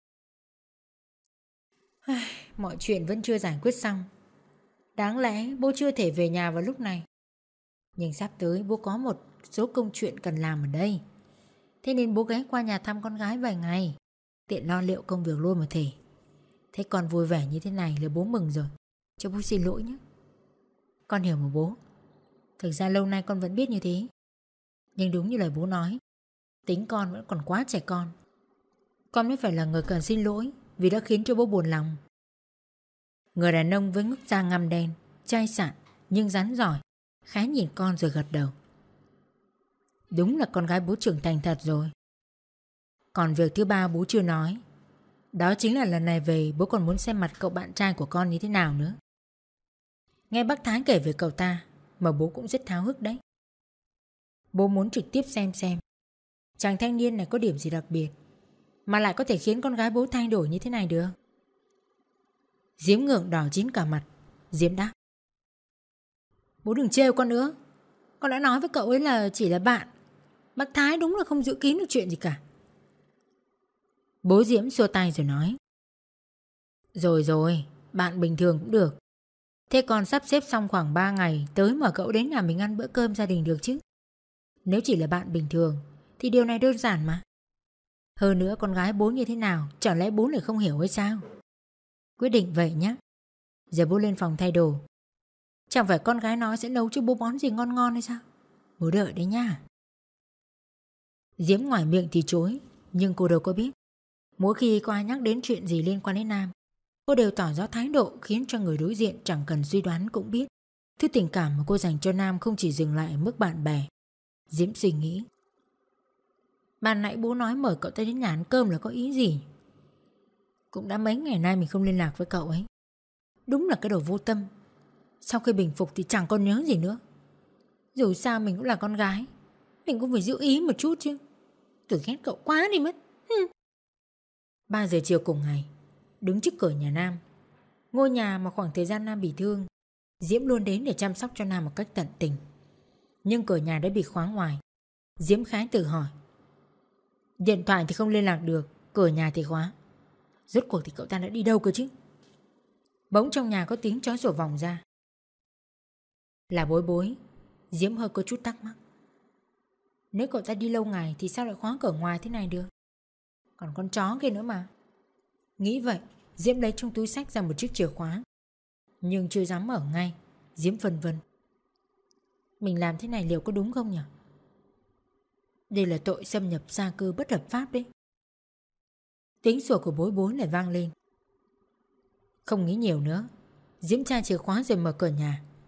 Mọi chuyện vẫn chưa giải quyết xong. Đáng lẽ bố chưa thể về nhà vào lúc này. Nhưng sắp tới bố có một số công chuyện cần làm ở đây. Thế nên bố ghé qua nhà thăm con gái vài ngày, tiện lo liệu công việc luôn một thể. Thế con vui vẻ như thế này là bố mừng rồi. Cho bố xin lỗi nhé. Con hiểu mà bố. Thực ra lâu nay con vẫn biết như thế. Nhưng đúng như lời bố nói, tính con vẫn còn quá trẻ con. Con mới phải là người cần xin lỗi vì đã khiến cho bố buồn lòng. Người đàn ông với ngức da ngăm đen, chai sạn nhưng rắn giỏi, khá nhìn con rồi gật đầu. Đúng là con gái bố trưởng thành thật rồi. Còn việc thứ ba bố chưa nói, đó chính là lần này về bố còn muốn xem mặt cậu bạn trai của con như thế nào nữa. Nghe bác Thái kể về cậu ta mà bố cũng rất háo hức đấy. Bố muốn trực tiếp xem chàng thanh niên này có điểm gì đặc biệt mà lại có thể khiến con gái bố thay đổi như thế này được. Diễm ngượng đỏ chín cả mặt. Diễm đáp. Bố đừng trêu con nữa. Con đã nói với cậu ấy là chỉ là bạn. Bác Thái đúng là không giữ kín được chuyện gì cả. Bố Diễm xua tay rồi nói. Rồi, bạn bình thường cũng được. Thế con sắp xếp xong khoảng 3 ngày tới mà cậu đến nhà mình ăn bữa cơm gia đình được chứ. Nếu chỉ là bạn bình thường thì điều này đơn giản mà. Hơn nữa con gái bố như thế nào, chẳng lẽ bố lại không hiểu hay sao? Quyết định vậy nhé. Giờ bố lên phòng thay đồ. Chẳng phải con gái nói sẽ nấu cho bố món gì ngon ngon hay sao? Bố đợi đấy nha. Diễm ngoài miệng thì chối, nhưng cô đâu có biết. Mỗi khi có ai nhắc đến chuyện gì liên quan đến Nam, cô đều tỏ rõ thái độ khiến cho người đối diện chẳng cần suy đoán cũng biết. Thứ tình cảm mà cô dành cho Nam không chỉ dừng lại ở mức bạn bè. Diễm suy nghĩ. Ban nãy bố nói mời cậu ta đến nhà ăn cơm là có ý gì? Cũng đã mấy ngày nay mình không liên lạc với cậu ấy. Đúng là cái đồ vô tâm. Sau khi bình phục thì chẳng còn nhớ gì nữa. Dù sao mình cũng là con gái, mình cũng phải giữ ý một chút chứ. Tôi ghét cậu quá đi mất. 3 giờ chiều cùng ngày, đứng trước cửa nhà Nam, ngôi nhà mà khoảng thời gian Nam bị thương, Diễm luôn đến để chăm sóc cho Nam một cách tận tình. Nhưng cửa nhà đã bị khóa ngoài. Diễm khá tự hỏi. Điện thoại thì không liên lạc được, cửa nhà thì khóa. Rốt cuộc thì cậu ta đã đi đâu cơ chứ? Bỗng trong nhà có tiếng chó sủa vòng ra. Là Bối. Diễm hơi có chút thắc mắc. Nếu cậu ta đi lâu ngày thì sao lại khóa cửa ngoài thế này được? Còn con chó kia nữa mà. Nghĩ vậy, Diễm lấy trong túi xách ra một chiếc chìa khóa. Nhưng chưa dám mở ngay. Diễm phân vân. Mình làm thế này liệu có đúng không nhỉ? Đây là tội xâm nhập gia cư bất hợp pháp đấy. Tiếng sủa của Bối lại vang lên. Không nghĩ nhiều nữa, Diễm tra chìa khóa rồi mở cửa nhà.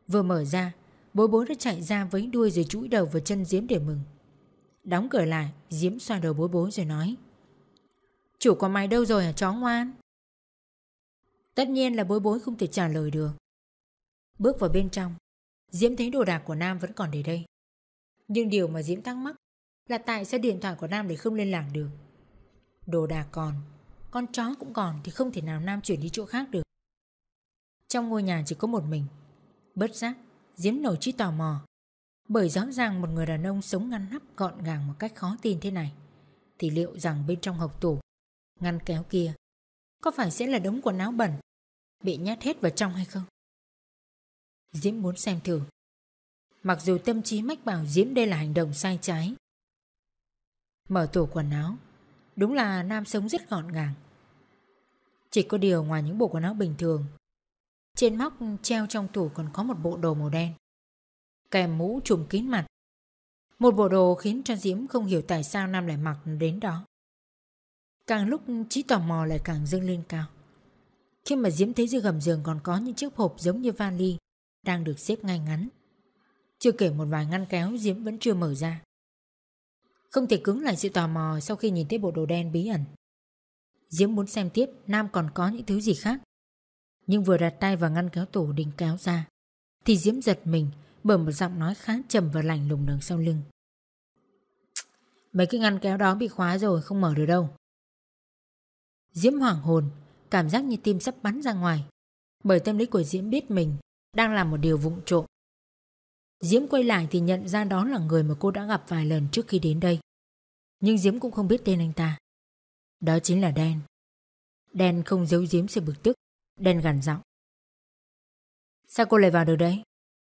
Vừa mở ra, Bối Bối đã chạy ra với đuôi rồi chúi đầu vào chân Diễm để mừng. Đóng cửa lại, Diễm xoa đầu Bối Bối rồi nói: Chủ của mày đâu rồi hả chó ngoan? Tất nhiên là Bối Bối không thể trả lời được. Bước vào bên trong, Diễm thấy đồ đạc của Nam vẫn còn để đây. Nhưng điều mà Diễm thắc mắc là tại sao điện thoại của Nam lại không liên lạc được. Đồ đạc còn, con chó cũng còn thì không thể nào Nam chuyển đi chỗ khác được. Trong ngôi nhà chỉ có một mình. Bất giác Diễm nổi trí tò mò, bởi rõ ràng một người đàn ông sống ngăn nắp gọn gàng một cách khó tin thế này, thì liệu rằng bên trong hộc tủ, ngăn kéo kia có phải sẽ là đống quần áo bẩn bị nhét hết vào trong hay không? Diễm muốn xem thử, mặc dù tâm trí mách bảo Diễm đây là hành động sai trái. Mở tủ quần áo, đúng là Nam sống rất gọn gàng. Chỉ có điều ngoài những bộ quần áo bình thường, trên móc treo trong tủ còn có một bộ đồ màu đen, kèm mũ trùm kín mặt. Một bộ đồ khiến cho Diễm không hiểu tại sao Nam lại mặc đến đó. Càng lúc trí tò mò lại càng dâng lên cao, khi mà Diễm thấy dưới gầm giường còn có những chiếc hộp giống như vali đang được xếp ngay ngắn. Chưa kể một vài ngăn kéo Diễm vẫn chưa mở ra. Không thể cưỡng lại sự tò mò sau khi nhìn thấy bộ đồ đen bí ẩn. Diễm muốn xem tiếp Nam còn có những thứ gì khác. Nhưng vừa đặt tay vào ngăn kéo tủ định kéo ra, thì Diễm giật mình bởi một giọng nói khá trầm và lạnh lùng đằng sau lưng: Mấy cái ngăn kéo đó bị khóa rồi, không mở được đâu. Diễm hoảng hồn, cảm giác như tim sắp bắn ra ngoài, bởi tâm lý của Diễm biết mình đang làm một điều vụng trộm. Diễm quay lại thì nhận ra đó là người mà cô đã gặp vài lần trước khi đến đây. Nhưng Diễm cũng không biết tên anh ta. Đó chính là Đen. Đen không giấu Diễm sự bực tức. Đen gằn giọng: Sao cô lại vào được đấy?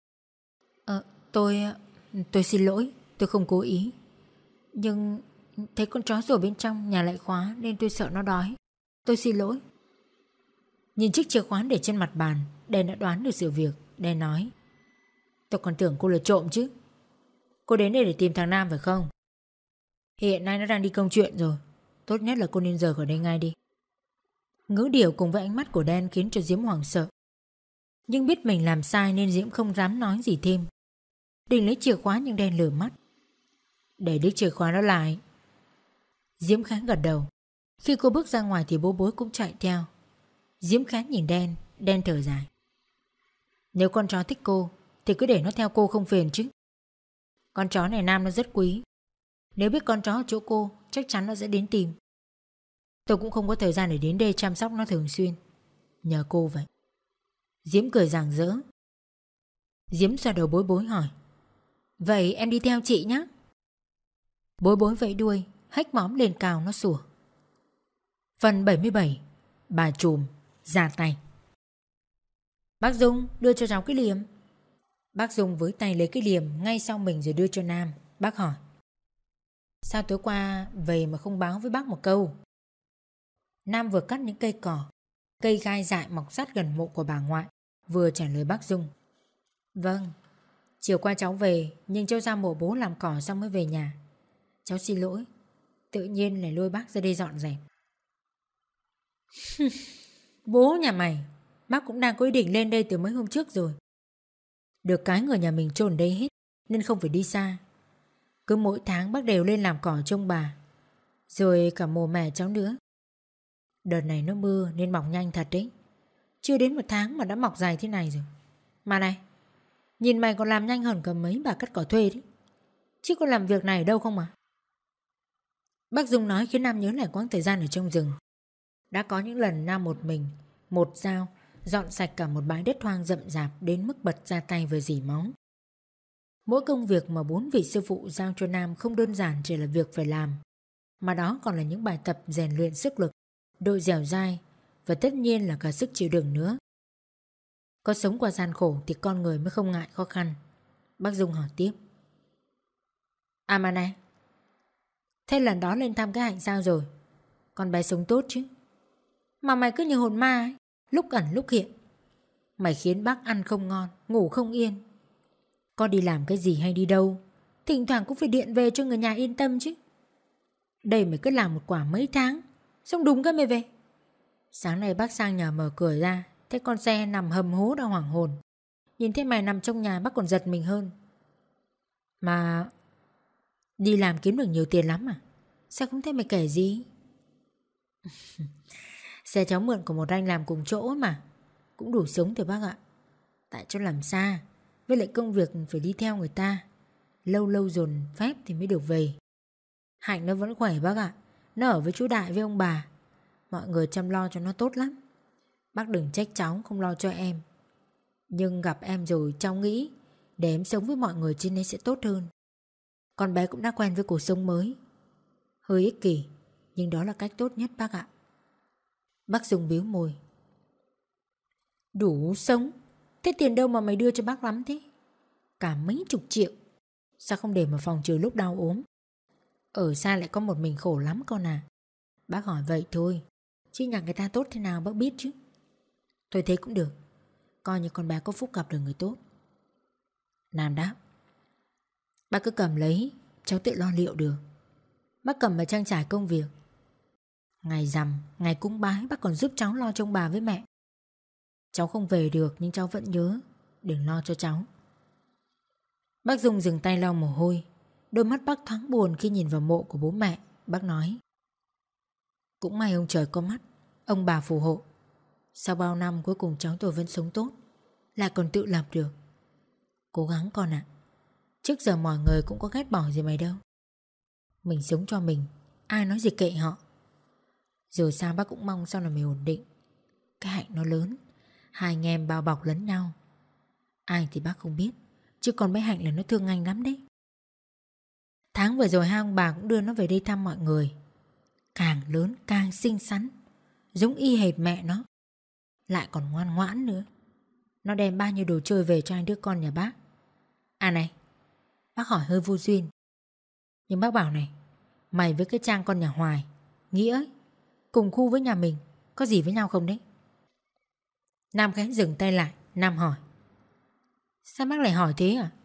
Tôi xin lỗi, tôi không cố ý. Nhưng thấy con chó rổ bên trong nhà lại khóa nên tôi sợ nó đói. Tôi xin lỗi. Nhìn chiếc chìa khóa để trên mặt bàn, Đen đã đoán được sự việc. Đen nói: Tôi còn tưởng cô là trộm chứ. Cô đến đây để tìm thằng Nam phải không? Hiện nay nó đang đi công chuyện rồi. Tốt nhất là cô nên rời khỏi đây ngay đi. Ngữ điệu cùng với ánh mắt của Đen khiến cho Diễm hoảng sợ. Nhưng biết mình làm sai nên Diễm không dám nói gì thêm. Định lấy chìa khóa nhưng Đen lừa mắt: Để đích chìa khóa đó lại. Diễm khá gật đầu. Khi cô bước ra ngoài thì Bố Bối cũng chạy theo. Diễm khá nhìn Đen. Đen thở dài: Nếu con chó thích cô thì cứ để nó theo cô không phiền chứ. Con chó này Nam nó rất quý. Nếu biết con chó ở chỗ cô, chắc chắn nó sẽ đến tìm. Tôi cũng không có thời gian để đến đây chăm sóc nó thường xuyên. Nhờ cô vậy. Diễm cười rạng rỡ. Diễm xoa đầu Bối Bối hỏi: Vậy em đi theo chị nhé. Bối Bối vẫy đuôi, hách móm lên cao nó sủa. Phần 77. Bà trùm ra tay. Bác Dung, đưa cho cháu cái liềm. Bác Dung với tay lấy cái liềm ngay sau mình rồi đưa cho Nam. Bác hỏi: Sao tối qua về mà không báo với bác một câu? Nam vừa cắt những cây cỏ, cây gai dại mọc sát gần mộ của bà ngoại, vừa trả lời bác Dung: Vâng, chiều qua cháu về nhưng cháu ra mộ bố làm cỏ xong mới về nhà. Cháu xin lỗi, tự nhiên lại lôi bác ra đây dọn dẹp. Bố nhà mày, bác cũng đang có ý định lên đây từ mấy hôm trước rồi. Được cái người nhà mình chôn đây hết nên không phải đi xa. Cứ mỗi tháng bác đều lên làm cỏ trông bà, rồi cả mồ mẹ cháu nữa. Đợt này nó mưa nên mọc nhanh thật đấy. Chưa đến 1 tháng mà đã mọc dài thế này rồi. Mà này, nhìn mày còn làm nhanh hơn cả mấy bà cắt cỏ thuê đấy. Chứ có làm việc này ở đâu không mà. Bác Dung nói khiến Nam nhớ lại quãng thời gian ở trong rừng. Đã có những lần Nam một mình, một dao, dọn sạch cả một bãi đất hoang rậm rạp đến mức bật ra tay với rỉ máu. Mỗi công việc mà 4 vị sư phụ giao cho Nam không đơn giản chỉ là việc phải làm, mà đó còn là những bài tập rèn luyện sức lực, độ dẻo dai và tất nhiên là cả sức chịu đựng nữa. Có sống qua gian khổ thì con người mới không ngại khó khăn. Bác Dung hỏi tiếp: À mà này, thế lần đó lên thăm cái Hạnh sao rồi? Con bé sống tốt chứ? Mà mày cứ như hồn ma ấy, lúc ẩn lúc hiện. Mày khiến bác ăn không ngon, ngủ không yên. Con đi làm cái gì hay đi đâu, thỉnh thoảng cũng phải điện về cho người nhà yên tâm chứ. Đây mày cứ làm một quả mấy tháng, xong đùng cái mày về. Sáng nay bác sang nhà mở cửa ra, thấy con xe nằm hầm hố đã hoảng hồn. Nhìn thấy mày nằm trong nhà bác còn giật mình hơn. Mà đi làm kiếm được nhiều tiền lắm à? Sao không thấy mày kể gì? Xe cháu mượn của một anh làm cùng chỗ mà, cũng đủ sống thôi bác ạ. Tại chỗ làm xa, với lại công việc phải đi theo người ta, lâu lâu dồn phép thì mới được về. Hạnh nó vẫn khỏe bác ạ. Nó ở với chú Đại với ông bà. Mọi người chăm lo cho nó tốt lắm. Bác đừng trách cháu không lo cho em. Nhưng gặp em rồi cháu nghĩ để em sống với mọi người trên đây sẽ tốt hơn. Con bé cũng đã quen với cuộc sống mới. Hơi ích kỷ, nhưng đó là cách tốt nhất bác ạ. Bác Dung bĩu môi. Đủ sống? Thế tiền đâu mà mày đưa cho bác lắm thế? Cả mấy chục triệu. Sao không để mà phòng trừ lúc đau ốm? Ở xa lại có một mình khổ lắm con à. Bác hỏi vậy thôi, chứ nhà người ta tốt thế nào bác biết chứ. Thôi thế cũng được, coi như con bé có phúc gặp được người tốt. Nam đáp. Bác cứ cầm lấy, cháu tự lo liệu được. Bác cầm mà trang trải công việc. Ngày rằm, ngày cúng bái bác còn giúp cháu lo trông bà với mẹ. Cháu không về được nhưng cháu vẫn nhớ, đừng lo cho cháu. Bác Dung dừng tay lau mồ hôi. Đôi mắt bác thoáng buồn khi nhìn vào mộ của bố mẹ. Bác nói. Cũng may ông trời có mắt, ông bà phù hộ. Sau bao năm cuối cùng cháu tôi vẫn sống tốt, lại còn tự lập được. Cố gắng con ạ. Trước giờ mọi người cũng có ghét bỏ gì mày đâu. Mình sống cho mình, ai nói gì kệ họ. Dù sao bác cũng mong sau này mày ổn định. Cái Hạnh nó lớn, hai anh em bao bọc lẫn nhau. Ai thì bác không biết, chứ còn bé Hạnh là nó thương anh lắm đấy. Tháng vừa rồi hai ông bà cũng đưa nó về đây thăm mọi người. Càng lớn càng xinh xắn, giống y hệt mẹ nó. Lại còn ngoan ngoãn nữa. Nó đem bao nhiêu đồ chơi về cho hai đứa con nhà bác. À này, bác hỏi hơi vô duyên, nhưng bác bảo này, mày với cái Trang con nhà Hoài, Nghĩa ấy, cùng khu với nhà mình, có gì với nhau không đấy? Nam khẽ dừng tay lại. Nam hỏi. Sao bác lại hỏi thế à?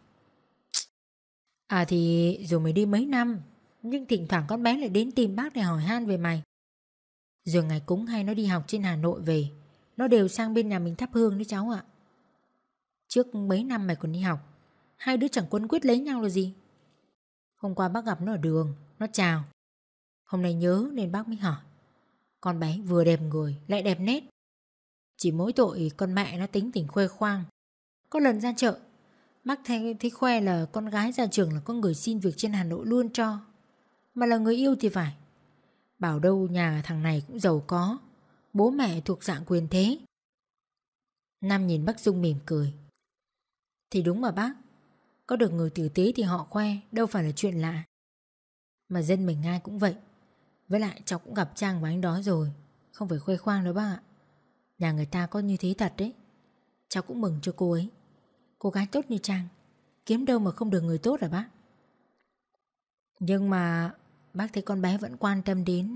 À thì dù mày đi mấy năm, nhưng thỉnh thoảng con bé lại đến tìm bác để hỏi han về mày. Rồi ngày cúng hay nó đi học trên Hà Nội về, nó đều sang bên nhà mình thắp hương đấy cháu ạ. Trước mấy năm mày còn đi học, hai đứa chẳng quấn quýt lấy nhau là gì. Hôm qua bác gặp nó ở đường, nó chào. Hôm nay nhớ nên bác mới hỏi. Con bé vừa đẹp người lại đẹp nét. Chỉ mỗi tội con mẹ nó tính tình khoe khoang. Có lần ra chợ, bác thấy khoe là con gái ra trường là có người xin việc trên Hà Nội luôn cho. Mà là người yêu thì phải. Bảo đâu nhà thằng này cũng giàu có, bố mẹ thuộc dạng quyền thế. Nam nhìn bác Dung mỉm cười. Thì đúng mà bác, có được người tử tế thì họ khoe, đâu phải là chuyện lạ. Mà dân mình ai cũng vậy. Với lại cháu cũng gặp Trang và anh đó rồi, không phải khoe khoang đâu bác ạ. Nhà người ta có như thế thật đấy. Cháu cũng mừng cho cô ấy. Cô gái tốt như Trang, kiếm đâu mà không được người tốt à bác. Nhưng mà bác thấy con bé vẫn quan tâm đến.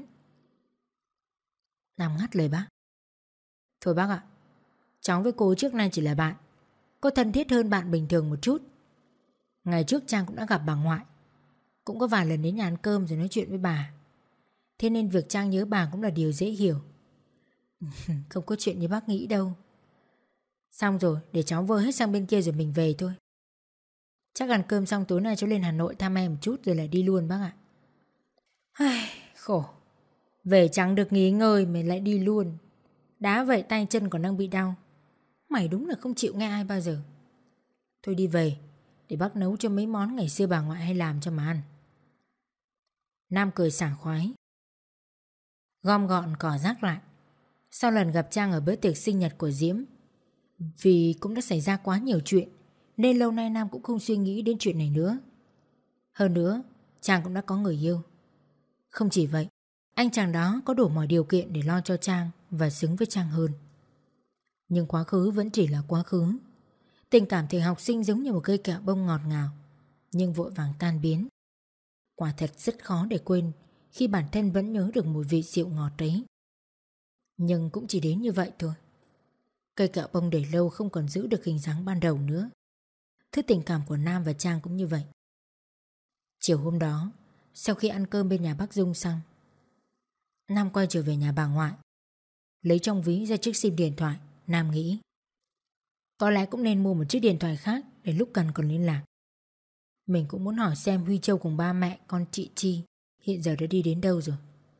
Nam ngắt lời bác. Thôi bác ạ, cháu với cô trước nay chỉ là bạn, có thân thiết hơn bạn bình thường một chút. Ngày trước Trang cũng đã gặp bà ngoại, cũng có vài lần đến nhà ăn cơm rồi nói chuyện với bà. Thế nên việc Trang nhớ bà cũng là điều dễ hiểu. Không có chuyện như bác nghĩ đâu. Xong rồi, để cháu vơ hết sang bên kia rồi mình về thôi. Chắc ăn cơm xong tối nay cháu lên Hà Nội thăm em một chút rồi lại đi luôn bác ạ. Khổ. Về chẳng được nghỉ ngơi mày lại đi luôn. Đá vậy tay chân còn đang bị đau. Mày đúng là không chịu nghe ai bao giờ. Thôi đi về, để bác nấu cho mấy món ngày xưa bà ngoại hay làm cho mà ăn. Nam cười sảng khoái, gom gọn cỏ rác lại. Sau lần gặp Trang ở bữa tiệc sinh nhật của Diễm, vì cũng đã xảy ra quá nhiều chuyện nên lâu nay Nam cũng không suy nghĩ đến chuyện này nữa. Hơn nữa, Trang cũng đã có người yêu. Không chỉ vậy, anh chàng đó có đủ mọi điều kiện để lo cho Trang và xứng với Trang hơn. Nhưng quá khứ vẫn chỉ là quá khứ. Tình cảm thời học sinh giống như một cây kẹo bông ngọt ngào, nhưng vội vàng tan biến. Quả thật rất khó để quên khi bản thân vẫn nhớ được mùi vị rượu ngọt đấy. Nhưng cũng chỉ đến như vậy thôi. Cây kẹo bông để lâu không còn giữ được hình dáng ban đầu nữa. Thứ tình cảm của Nam và Trang cũng như vậy. Chiều hôm đó, sau khi ăn cơm bên nhà bác Dung xong, Nam quay trở về nhà bà ngoại. Lấy trong ví ra chiếc sim điện thoại. Nam nghĩ, Có lẽ cũng nên mua một chiếc điện thoại khác để lúc cần còn liên lạc. Mình cũng muốn hỏi xem Huy Châu cùng ba mẹ con chị Chi hiện giờ đã đi đến đâu rồi.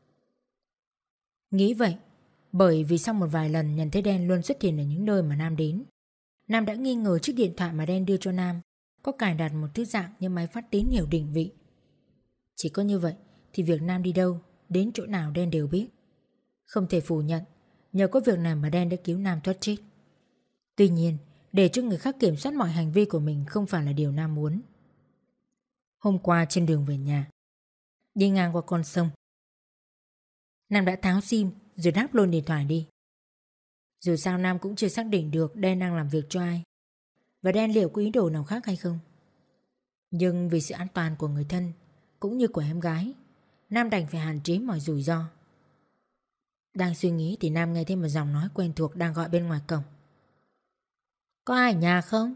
Nghĩ vậy, bởi vì sau một vài lần nhận thấy Đen luôn xuất hiện ở những nơi mà Nam đến, Nam đã nghi ngờ chiếc điện thoại mà Đen đưa cho Nam có cài đặt một thứ dạng như máy phát tín hiệu định vị. Chỉ có như vậy thì việc Nam đi đâu, đến chỗ nào Đen đều biết. Không thể phủ nhận, nhờ có việc này mà Đen đã cứu Nam thoát chết. Tuy nhiên, để cho người khác kiểm soát mọi hành vi của mình không phải là điều Nam muốn. Hôm qua trên đường về nhà, đi ngang qua con sông, Nam đã tháo sim rồi đáp luôn điện thoại đi. Dù sao Nam cũng chưa xác định được Đen đang làm việc cho ai, và Đen liệu có ý đồ nào khác hay không. Nhưng vì sự an toàn của người thân cũng như của em gái, Nam đành phải hạn chế mọi rủi ro. Đang suy nghĩ thì Nam nghe thấy một giọng nói quen thuộc đang gọi bên ngoài cổng. Có ai ở nhà không?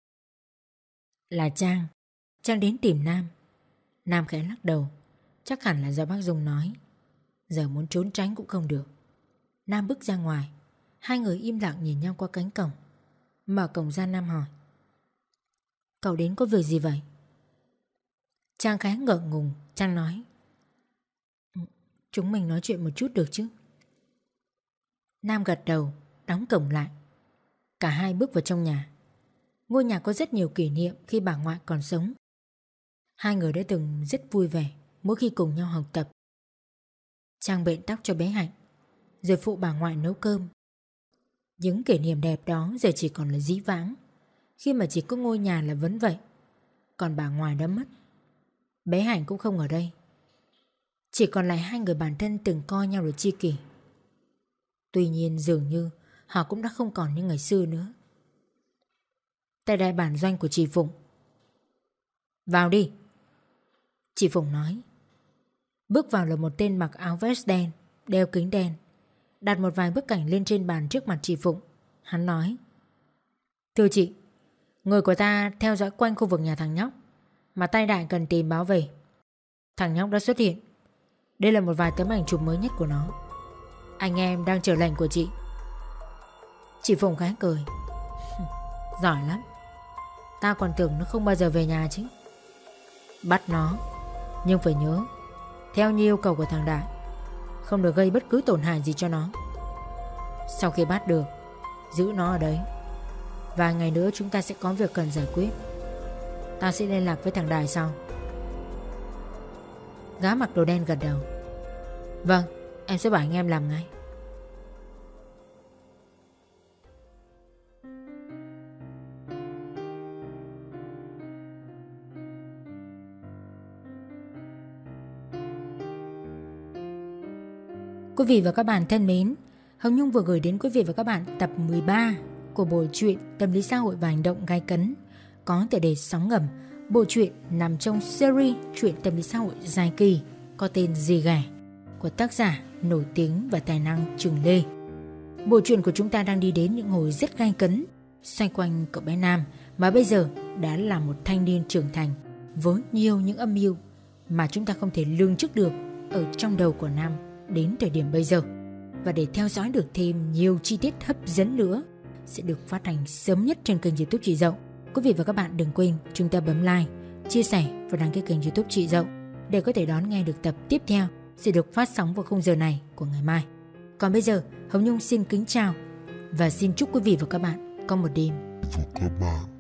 Là Trang. Trang đến tìm Nam. Nam khẽ lắc đầu. Chắc hẳn là do bác Dung nói. Giờ muốn trốn tránh cũng không được. Nam bước ra ngoài. Hai người im lặng nhìn nhau qua cánh cổng. Mở cổng ra, Nam hỏi: Cậu đến có việc gì vậy? Trang khá ngượng ngùng. Trang nói: Chúng mình nói chuyện một chút được chứ? Nam gật đầu, đóng cổng lại. Cả hai bước vào trong nhà. Ngôi nhà có rất nhiều kỷ niệm khi bà ngoại còn sống. Hai người đã từng rất vui vẻ mỗi khi cùng nhau học tập. Trang bện tóc cho bé Hạnh, rồi phụ bà ngoại nấu cơm. Những kỷ niệm đẹp đó giờ chỉ còn là dĩ vãng, khi mà chỉ có ngôi nhà là vẫn vậy. Còn bà ngoại đã mất, bé Hạnh cũng không ở đây. Chỉ còn lại hai người bản thân từng coi nhau là tri kỷ. Tuy nhiên dường như họ cũng đã không còn như ngày xưa nữa. Tại đại bản doanh của chị Phụng. Vào đi, chị Phụng nói. Bước vào là một tên mặc áo vest đen, đeo kính đen, đặt một vài bức ảnh lên trên bàn trước mặt chị Phụng. Hắn nói: Thưa chị, người của ta theo dõi quanh khu vực nhà thằng nhóc, mà tay đại cần tìm báo về. Thằng nhóc đã xuất hiện. Đây là một vài tấm ảnh chụp mới nhất của nó. Anh em đang chờ lệnh của chị. Chị Phụng khá cười. Giỏi lắm. Ta còn tưởng nó không bao giờ về nhà chứ. Bắt nó, nhưng phải nhớ, theo như yêu cầu của thằng Đại, không được gây bất cứ tổn hại gì cho nó. Sau khi bắt được, giữ nó ở đấy. Vài ngày nữa chúng ta sẽ có việc cần giải quyết. Ta sẽ liên lạc với thằng Đại sau. Gã mặc đồ đen gật đầu. Vâng, em sẽ bảo anh em làm ngay. Quý vị và các bạn thân mến, Hồng Nhung vừa gửi đến quý vị và các bạn tập 13 của bộ truyện Tâm lý xã hội và hành động gay cấn có tựa đề Sóng ngầm. Bộ truyện nằm trong series truyện tâm lý xã hội dài kỳ có tên Dì Ghẻ của tác giả nổi tiếng và tài năng Trường Lê. Bộ truyện của chúng ta đang đi đến những hồi rất gay cấn xoay quanh cậu bé Nam mà bây giờ đã là một thanh niên trưởng thành với nhiều những âm mưu mà chúng ta không thể lường trước được ở trong đầu của Nam đến thời điểm bây giờ. Và để theo dõi được thêm nhiều chi tiết hấp dẫn nữa sẽ được phát hành sớm nhất trên kênh YouTube Chị Dậu. Quý vị và các bạn đừng quên chúng ta bấm like, chia sẻ và đăng ký kênh YouTube Chị Dậu để có thể đón nghe được tập tiếp theo sẽ được phát sóng vào khung giờ này của ngày mai. Còn bây giờ, Hồng Nhung xin kính chào và xin chúc quý vị và các bạn có một đêm. Các bạn